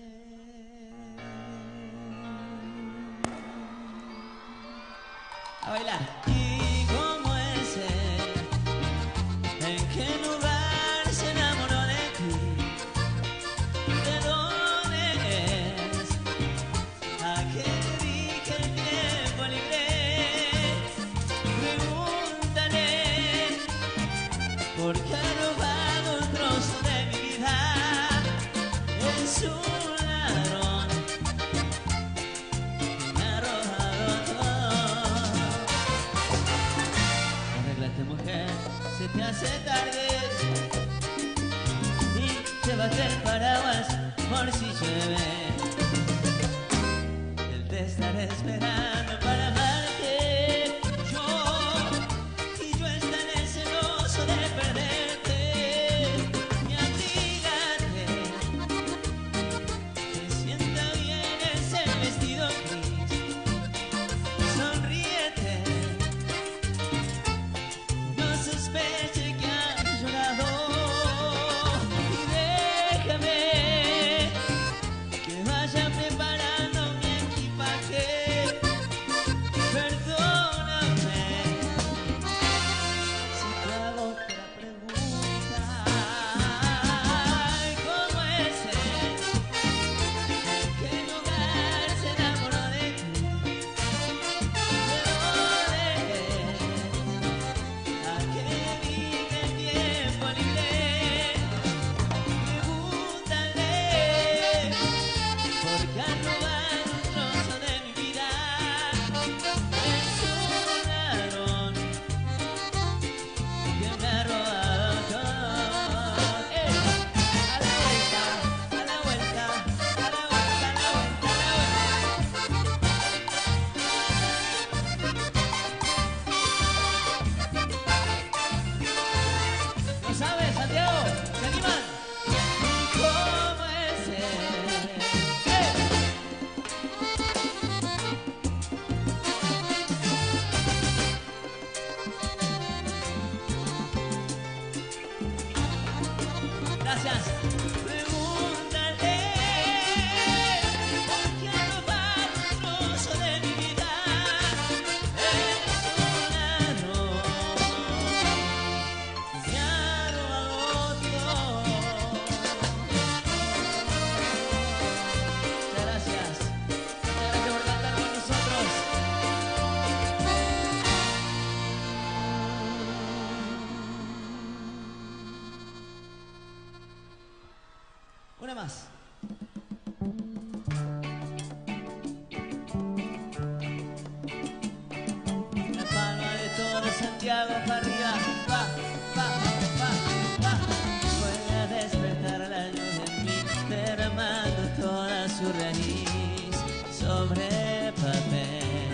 A bailar. ¿Y cómo es él? ¿En qué lugar se enamoró de ti? ¿De dónde es? ¿A qué dedica el tiempo libre? Pregúntale, porque ha robado un trozo de mi vida. Es un ladrón, me ha robado todo. Arréglate, mujer, se te hace tarde y llévate el paraguas por si llueve. Él te estará esperando para amarte. Y yo estaré celoso de perderte. Y abrígate, que sienta bien ese vestido gris. Sonríete, no sospeche que has llorado. Y déjame que vaya preparando mi equipaje. Perdóname si te hago otra pregunta. ¿Cómo es él? ¿En qué lugar se enamoró de ti? ¿De dónde es? ¿A qué dedica el tiempo libre? Pregúntale, porque ha robado un trozo de mi vida. Es un ladrón que me ha robado todo. A la vuelta, a la vuelta, a la vuelta, a la vuelta, a la vuelta. ¿Lo sabes, Santiago? ¿Se animan? ¿Cómo es él? Gracias. Pregúntale, ¿por qué ha robado un trozo de mi vida? Es un ladrón, me ha robado todo. Muchas gracias. Muchas gracias por cantar con nosotros. Una más. La palma de todo Santiago para arriba. Va, va, va, va. Vuelve a despertar la luz en mí, derramando toda su raíz sobre papel.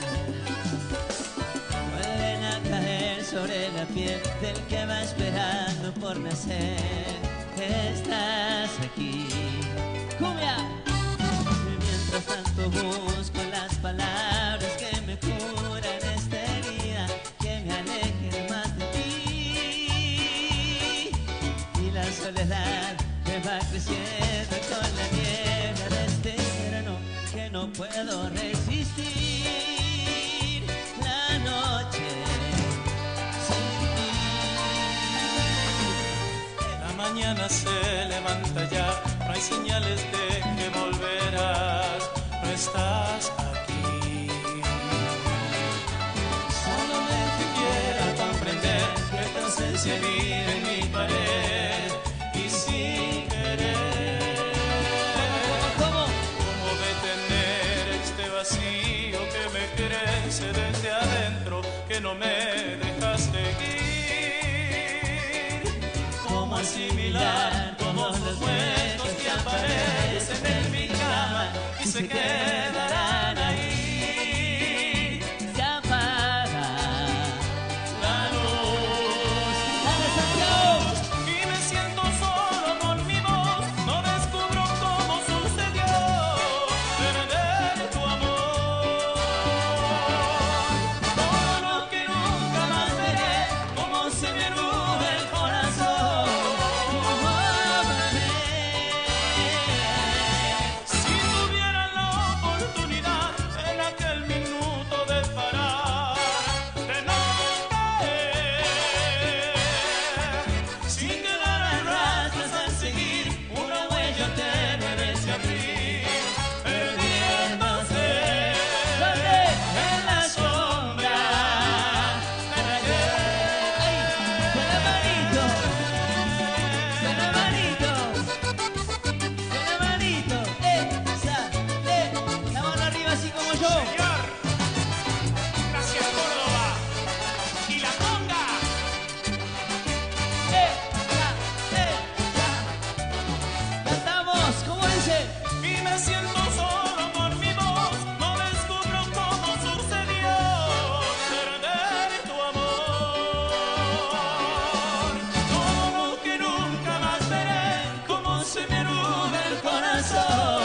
Vuelven a caer sobre la piel del que va esperando por nacer. Estás aquí, cumbia. Y mientras tanto busco las palabras que me curan esta herida, que me alejen más de ti. Y la soledad me va creciendo con la niebla de este verano que no no puedo resistir la noche sin ti. La mañana se levanta ya, no hay señales de que volverás, no estás aquí. Solamente quiero comprender que tu ausencia vive en mi pared y sin querer. ¿Cómo detener este vacío que me crece desde adentro, que no me dejas seguir? ¿Cómo asimilar todos los huecos que aparecen en mi cama y se quedarán ahí? Se apaga La luz. ¡Dale, Santiago! Y me siento solo con mi voz, no descubro cómo sucedió perder tu amor. Todo lo que nunca más veré, cómo se me nuda el corazón. Si tuviera la oportunidad en aquel minuto de parar, de no caer, sin quedar en rastros al seguir una huella tenue de ese abril, perdiéndose en la sombra de ayer. Con la manito, con la manito, con la manito, la mano arriba así como yo. Señor, gracias Córdoba y la conga. Cantamos, ¿cómo dice? Y me siento solo por mi voz, no descubro cómo sucedió perder tu amor. Todo lo que nunca más veré, cómo se me nuda el corazón.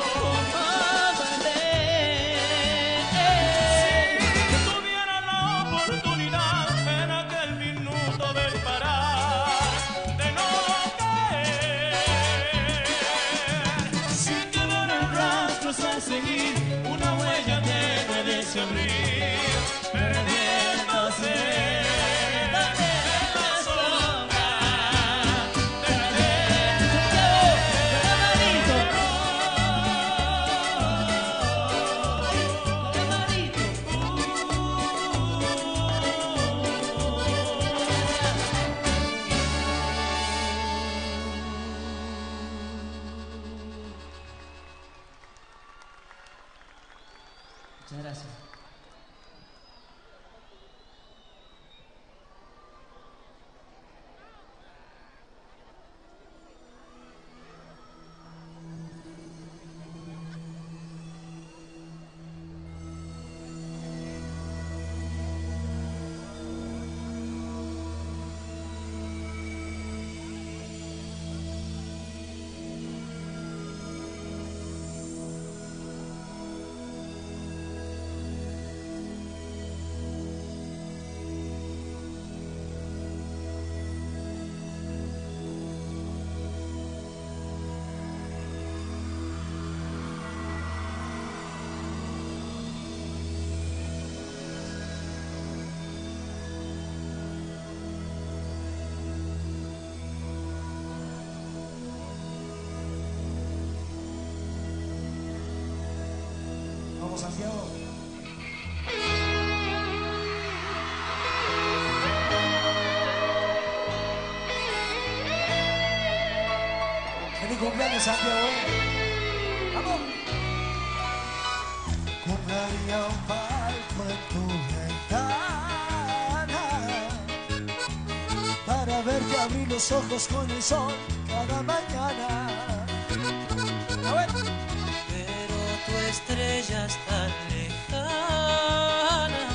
Si tuviera la oportunidad en aquel minuto de parar, de no caer, sin quedar en rastros a seguir una huella tenue de ese abril, perdiéndose en la sombra de ayer. Muchas gracias. Vamos, Santiago. Feliz cumpleaños, Santiago. Vamos. Compraría un palco en tu ventana para verte abrir los ojos con el sol cada mañana. Pero tu estrella es tan lejana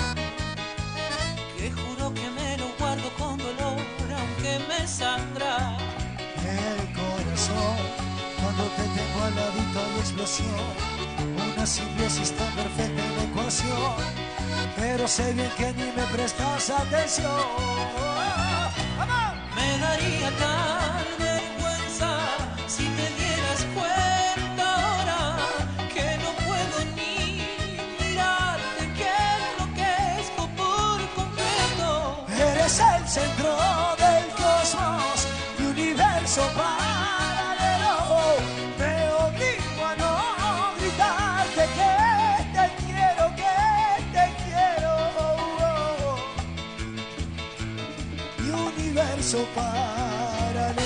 que juro que me lo guardo con dolor, aunque me sangra. El corazón, cuando te tengo al ladito hay explosión, una simbiosis tan perfecta en la ecuación, pero sé bien que ni me prestas atención. Me daría tal vergüenza si te dieras cuenta ahora que no puedo universo paralelo.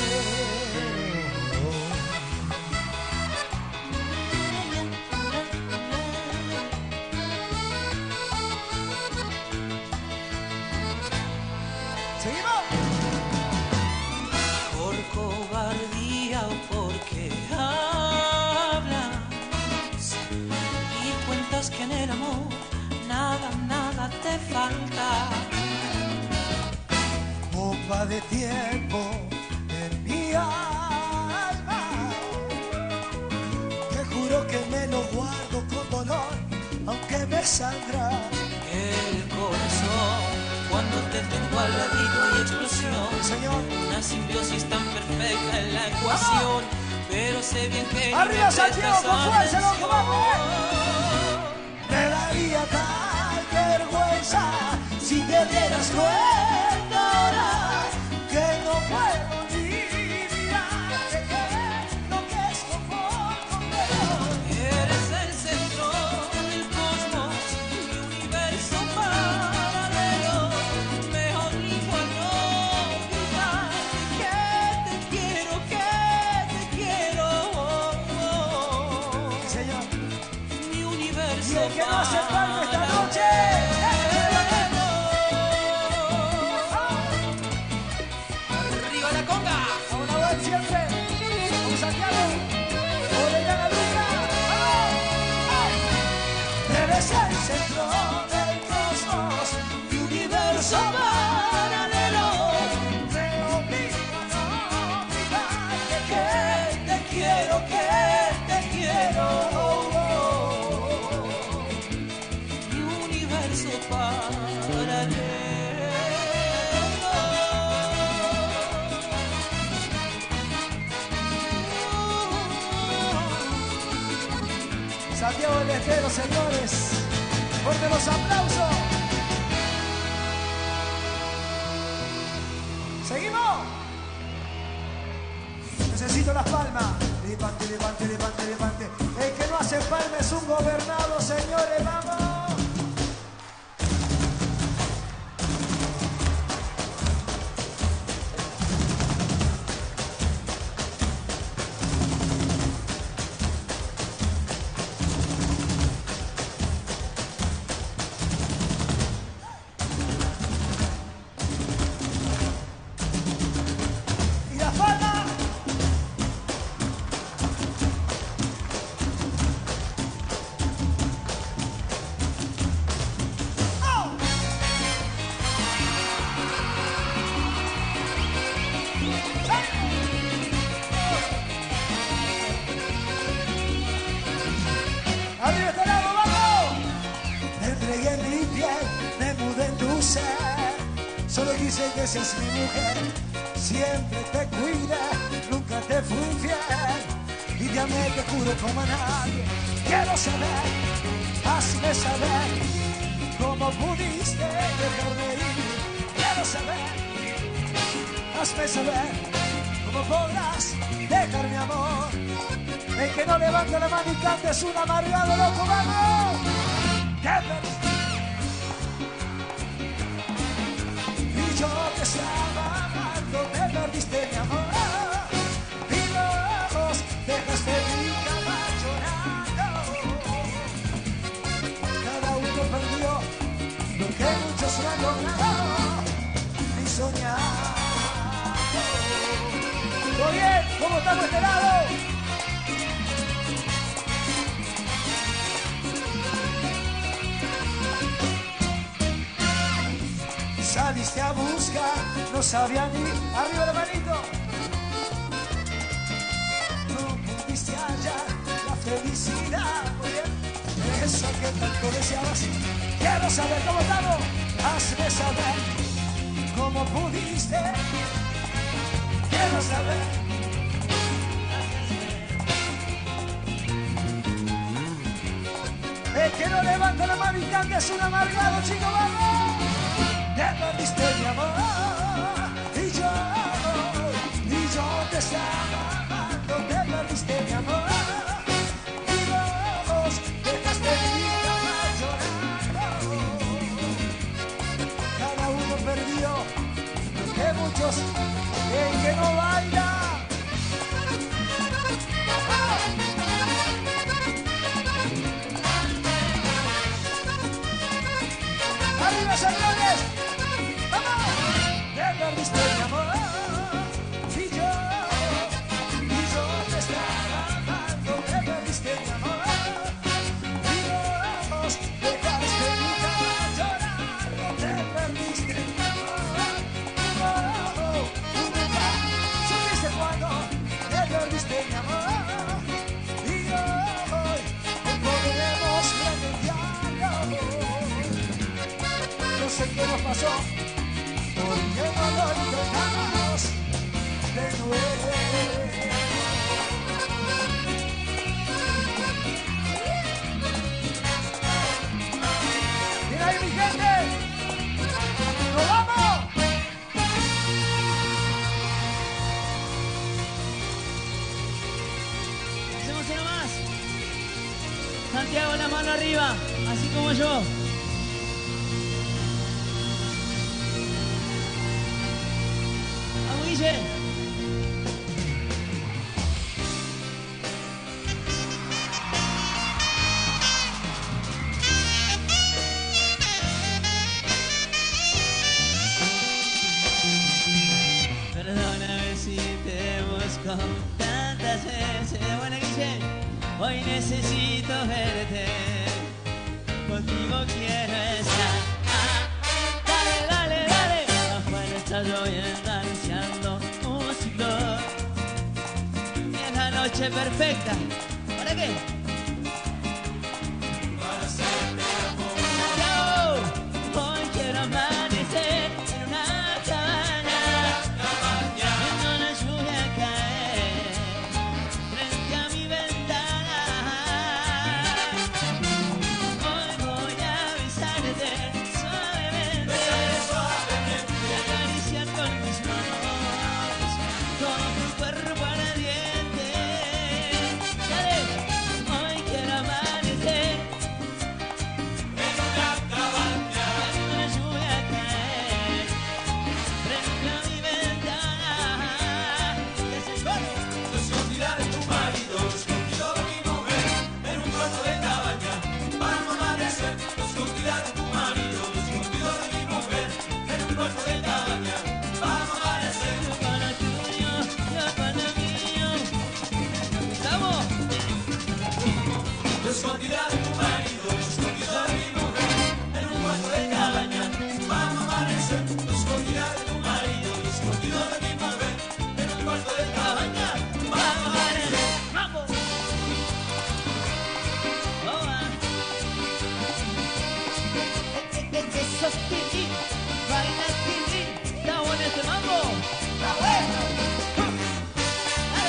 ¿Seguimos? Por cobardía o porque hablas y cuentas que en el amor nada te falta. Copa de tiempo en mi alma, te juro que me lo guardo con dolor, aunque me sangra. El corazón, cuando te tengo al ladito hay explosión. Señor, una simbiosis tan perfecta en la ecuación, pero sé bien que arriba Santiago, con fuerza, loco, vamos. Me Me daría tal vergüenza si te dieras cuenta ahora que no puedo ni mirar, que lo que es conmigo. Eres el centro del cosmos, mi universo paralelo. Me obligo a no olvidar que te quiero, Señor, mi universo y el que no hace palma esta noche. Arriba la conga. Vamos a ver siempre. Vamos Santiago. Orellana Luca. Eres el centro del cosmos, mi universo paralelo. Me obligo a no olvidar que te quiero, Mi universo paralelo. Santiago del Estero, señores. Fuerte los aplausos. ¿Seguimos? Necesito las palmas. Levante, levante, levante, levante. El que no hace palma es un gobernado, señores. ¡Vamos! Y las palmas. ¡Arriba este lado, vamos! Te entregué mi piel, me mudé en tu ser. Solo quise que seas mi mujer. Siempre te cuide, nunca te fui infiel. Y te amé, te juro, como a nadie. Quiero saber, hazme saber cómo pudiste dejarme ir. Quiero saber, hazme saber cómo podrás dejar mi amor. El que no levanta la mano y canta es un amargado, loco, vamos. Te perdiste. Y yo te estaba amando, te perdiste mi amor. Y vos dejaste mi cama llorando. Cada uno perdió lo que muchos no han logrado ni soñado. ¿Todo bien? ¿Cómo estamos de este lado? Saliste a buscar, no sabía ni arriba la manito. No pudiste hallar la felicidad, muy bien. Eso que tanto deseabas. Quiero saber cómo estamos. Hazme saber cómo pudiste. Quiero saber. El que no levanta la mano y canta es un amargado, chico, vamos. Te perdiste mi amor y yo te estaba amando. Te perdiste mi amor y vos dejaste mi cama llorando. Cada uno perdió lo que muchos sé qué nos pasó, porque no lo intentamos de nuevo. ¡Mira ahí, mi gente! ¡Nos vamos! Hacemos uno más. Santiago, la mano arriba, así como yo. Vamos, Guille. Perdóname si te busco tantas veces. Bueno, Guille, hoy necesito verte, contigo quiero estar. Dale, dale, dale. Afuera está lloviendo, anunciando un ciclón. Y es la noche perfecta. ¿Para qué? Para hacerte amor. Santiago, hoy quiero amanecer en una cabaña, viendo la lluvia caer frente a mi ventana. Hoy voy a besarte suavemente y acariciar con mis manos todo tu cuerpo ardiente. Dale, hoy quiero amanecer en una cabaña, viendo la lluvia caer frente a mi ventana. Y ese coro. Escondida de tu marido, escondido de mi mujer, en un cuarto de cabaña, vamos a amanecer. Escondida de tu marido, escondido de mi mujer, en un cuarto de cabaña, vamos a amanecer. Yo para tuyo, yo para mío. ¿Estamos? Escondida de tu marido, escondido de mi mujer, en un cuarto de cabaña, vamos a amanecer. Escondida de tu marido, escondido de mi mujer, en un cuarto de cabaña, vamos a amanecer. ¡Vamos! ¡Toma! Que sos Titi, baila Titi. ¿Está bueno este mambo? ¡Está bueno! ¡Dale!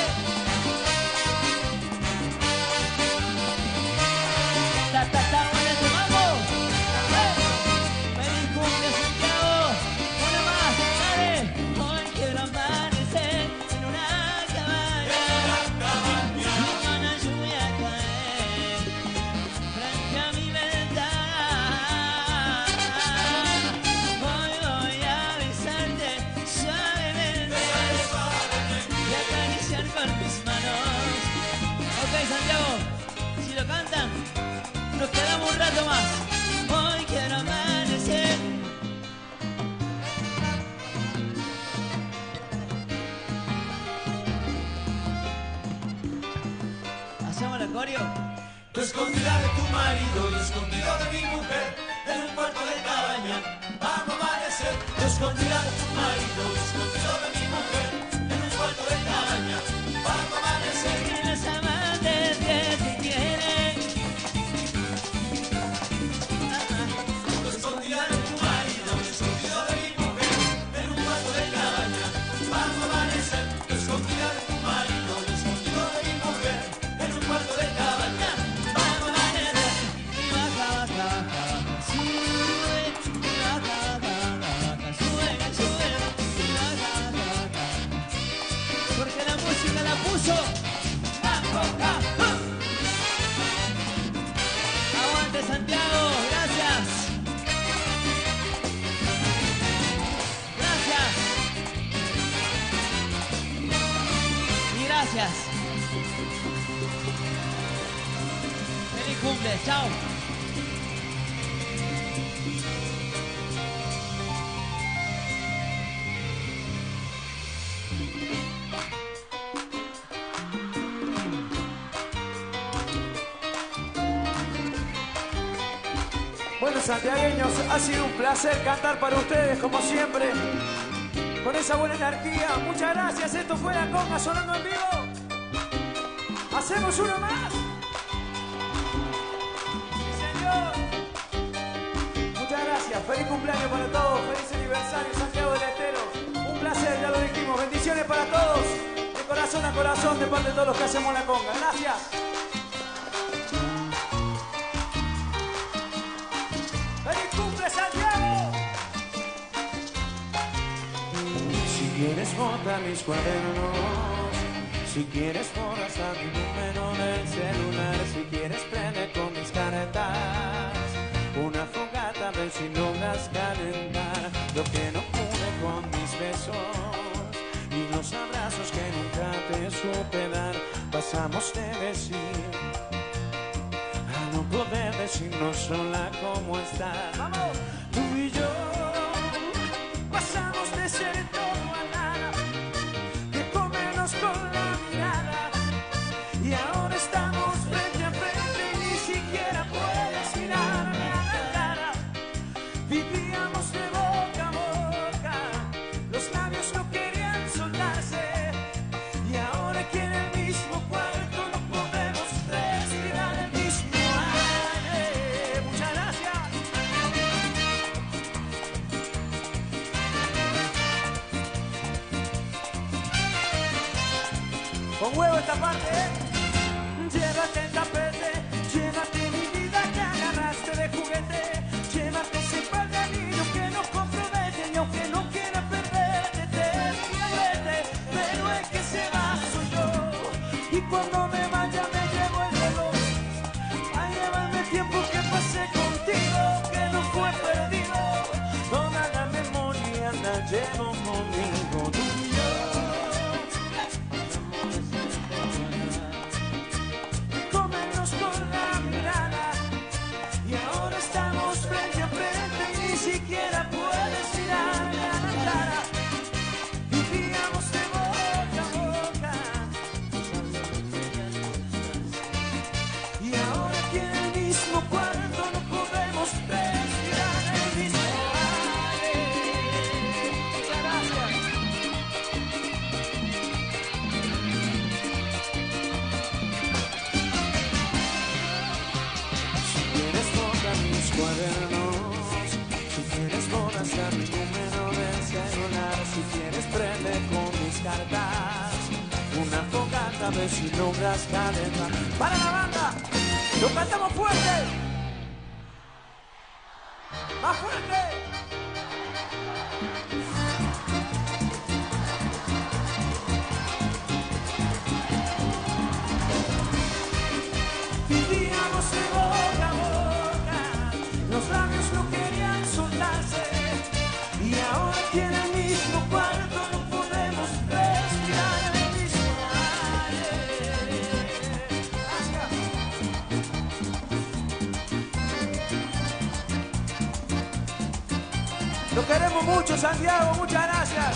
¡Está bueno este mambo! ¡Bueno! ¡Feliz cumple, Santiago! ¡Una más! ¡Dale! Hoy quiero amanecer en una cabaña, viendo la lluvia caer frente a mi ventana. Hoy voy a besarte suavemente y acariciar con mis manos. Ok, Santiago, si lo cantan, nos quedamos un rato más. Hoy quiero amanecer. ¿Hacemos la coreo? Escondida de tu marido y escondido de mi mujer, en un cuarto de cabaña, vamos a amanecer. Escondida de tu marido y escondido de mi mujer, en un cuarto de cabaña, vamos a amanecer. Y los amantes que te quieren. Escondida de tu marido y escondido de mi mujer, en un cuarto de cabaña, vamos a amanecer. Escondida de tu marido y escondido de mi mujer, en un cuarto de cabaña, vamos a amanecer. Y baja, baja, baja, sube. Y baja, baja, baja, sube, sube. Y baja, baja, baja. Porque la música la puso. Aguante, Santiago, gracias. Gracias. Y gracias. Feliz cumple, chao. Bueno, santiagueños, ha sido un placer cantar para ustedes, como siempre, con esa buena energía. Muchas gracias, esto fue La Conga sonando en vivo. ¿Hacemos uno más? Sí, señor. Muchas gracias. Feliz cumpleaños para todos, feliz aniversario Santiago del Estero. Un placer, ya lo dijimos. Bendiciones para todos, de corazón a corazón, de parte de todos los que hacemos la conga. Gracias. ¡Feliz cumple, Santiago! Si quieres bota mis cuadernos, si quieres borra hasta mi número del celular, si quieres prende con mis cartas una fogata, ver si logras calentar lo que no pude con mis besos y los abrazos que nunca te supe dar. Pasamos de decir a no poder decirnos sola cómo estás. ¡Vamos! Tú y yo pasamos de ser todo a nada, de comernos con la mirada, y ahora estamos frente a frente y ni siquiera puedes mirarme a la cara. Vivíamos de boca a boca, los labios no querían soltarse, y ahora aquí en el mismo cuarto no podemos respirar el mismo aire. Muchas gracias. Con huevo esta parte, ¿eh? Llévate el tapete, llévate mi vida que agarraste de juguete, llévate ese par de anillos que nos comprometen, y aunque no quiera perderte, te vete, pero el que se va soy yo, y cuando me vaya me llevo el reloj, a llevarme el tiempo que pasé contigo, que no fue perdido, toda la memoria la llevo conmigo, tú y yo. Comernos con la mirada, y ahora estamos frente a frente y ni siquiera puedes mirarme a la cara. Vivíamos de boca a boca, y ahora aquí en el mismo cuarto no podemos respirar el mismo aire. Muchas gracias. Si quieres borra mis cuadernos, si quieres borra hasta mi número del celular, si quieres prende con mis cartas una fogata, a ver si logras calentar. ¡Para la banda! ¡Lo cantamos fuerte! ¡Más fuerte! Vivíamos de boca a boca, los labios no querían soltarse, y ahora aquí en el mismo cuarto no podemos respirar el mismo aire. Lo queremos mucho, Santiago, muchas gracias.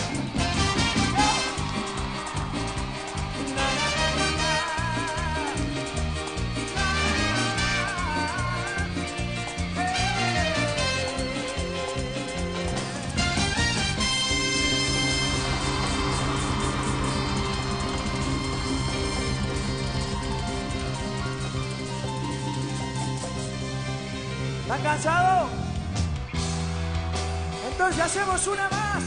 ¿Están cansados? Entonces hacemos una más.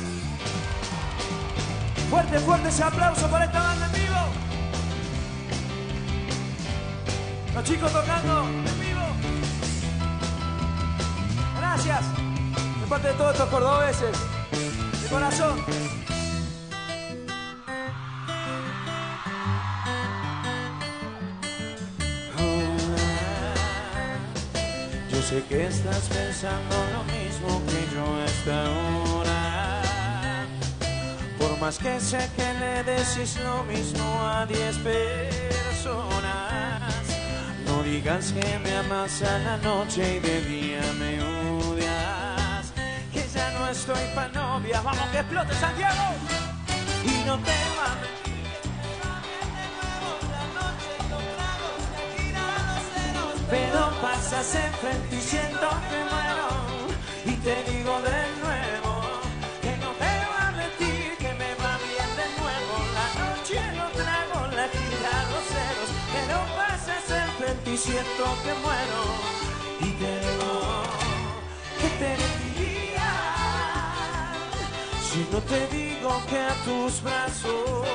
Fuerte, fuerte ese aplauso para esta banda en vivo. Los chicos tocando en vivo. Gracias. De parte de todos estos cordobeses. De corazón. Yo sé que estás pensando lo mismo que yo a esta hora. Por más que sé que le decís lo mismo a 10 personas, no digas que me amas a la noche y de día me odias, que ya no estoy pa' novia. Vamos que explote, Santiago. Y no te va a mentir que me va bien de nuevo la noche, los tragos, tequila, los ceros. Pero pasas enfrente y siento que muero, y te digo de nuevo que no te va a mentir que me va bien de nuevo la noche, los tragos, la gira, los ceros. Pero pasas enfrente y siento que muero, y te digo que te mentí. no te digo que a tus brazos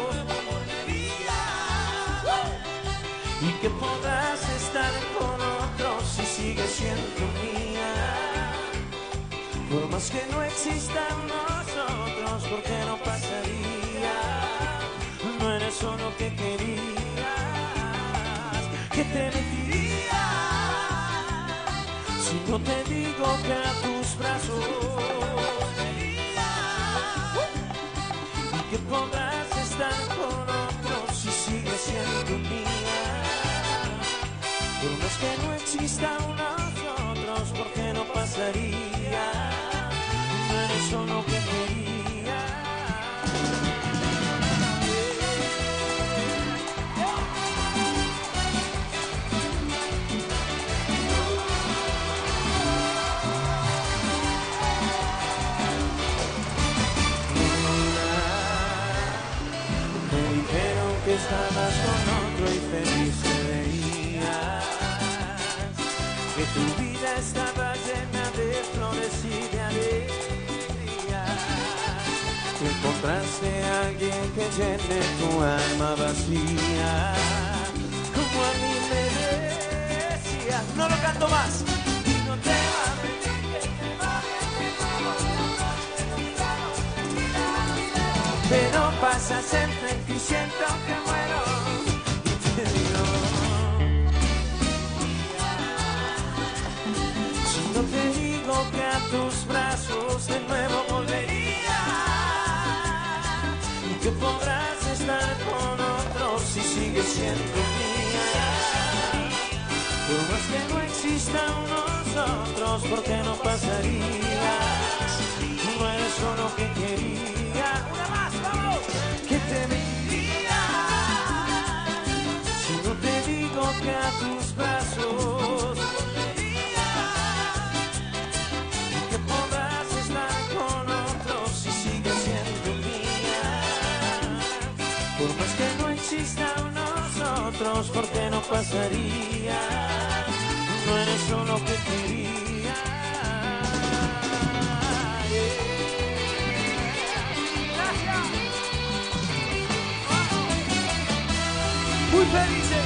y que podrás estar con otros si sigues siendo mía? Por más que no existan nosotros, ¿por qué no pasaría? No eres solo que querías, que te mentiría si no te digo que a tus brazos y que podrás estar con otros si sigues siendo mía. Por más que no existan nosotros, ¿por qué no pasaría? No eres solo que quería. Me dijeron que estabas con otro y feliz te veías, que tu vida estaba llena de flores y de alegría, que encontraste a alguien que llene tu alma vacía, como a mí me decías. No lo canto más. Y no te va a mentir que te va bien, pero pasas el frente y siento que muero y te digo, si no te digo que a tus brazos de nuevo volvería y que podrás estar con otros si sigues siendo mía. Por más que no existan nosotros, ¿por qué no pasaría? No eres solo que quería. Una más, vamos. Que te mentiría si no te digo que a tus brazos y que podrás estar con otros si sigues siendo mía. Por más que no existan nosotros, ¿por qué no pasaría? No eres solo que quería. Muy felices.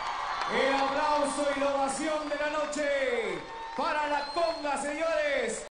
El aplauso y la ovación de la noche para la conga, señores.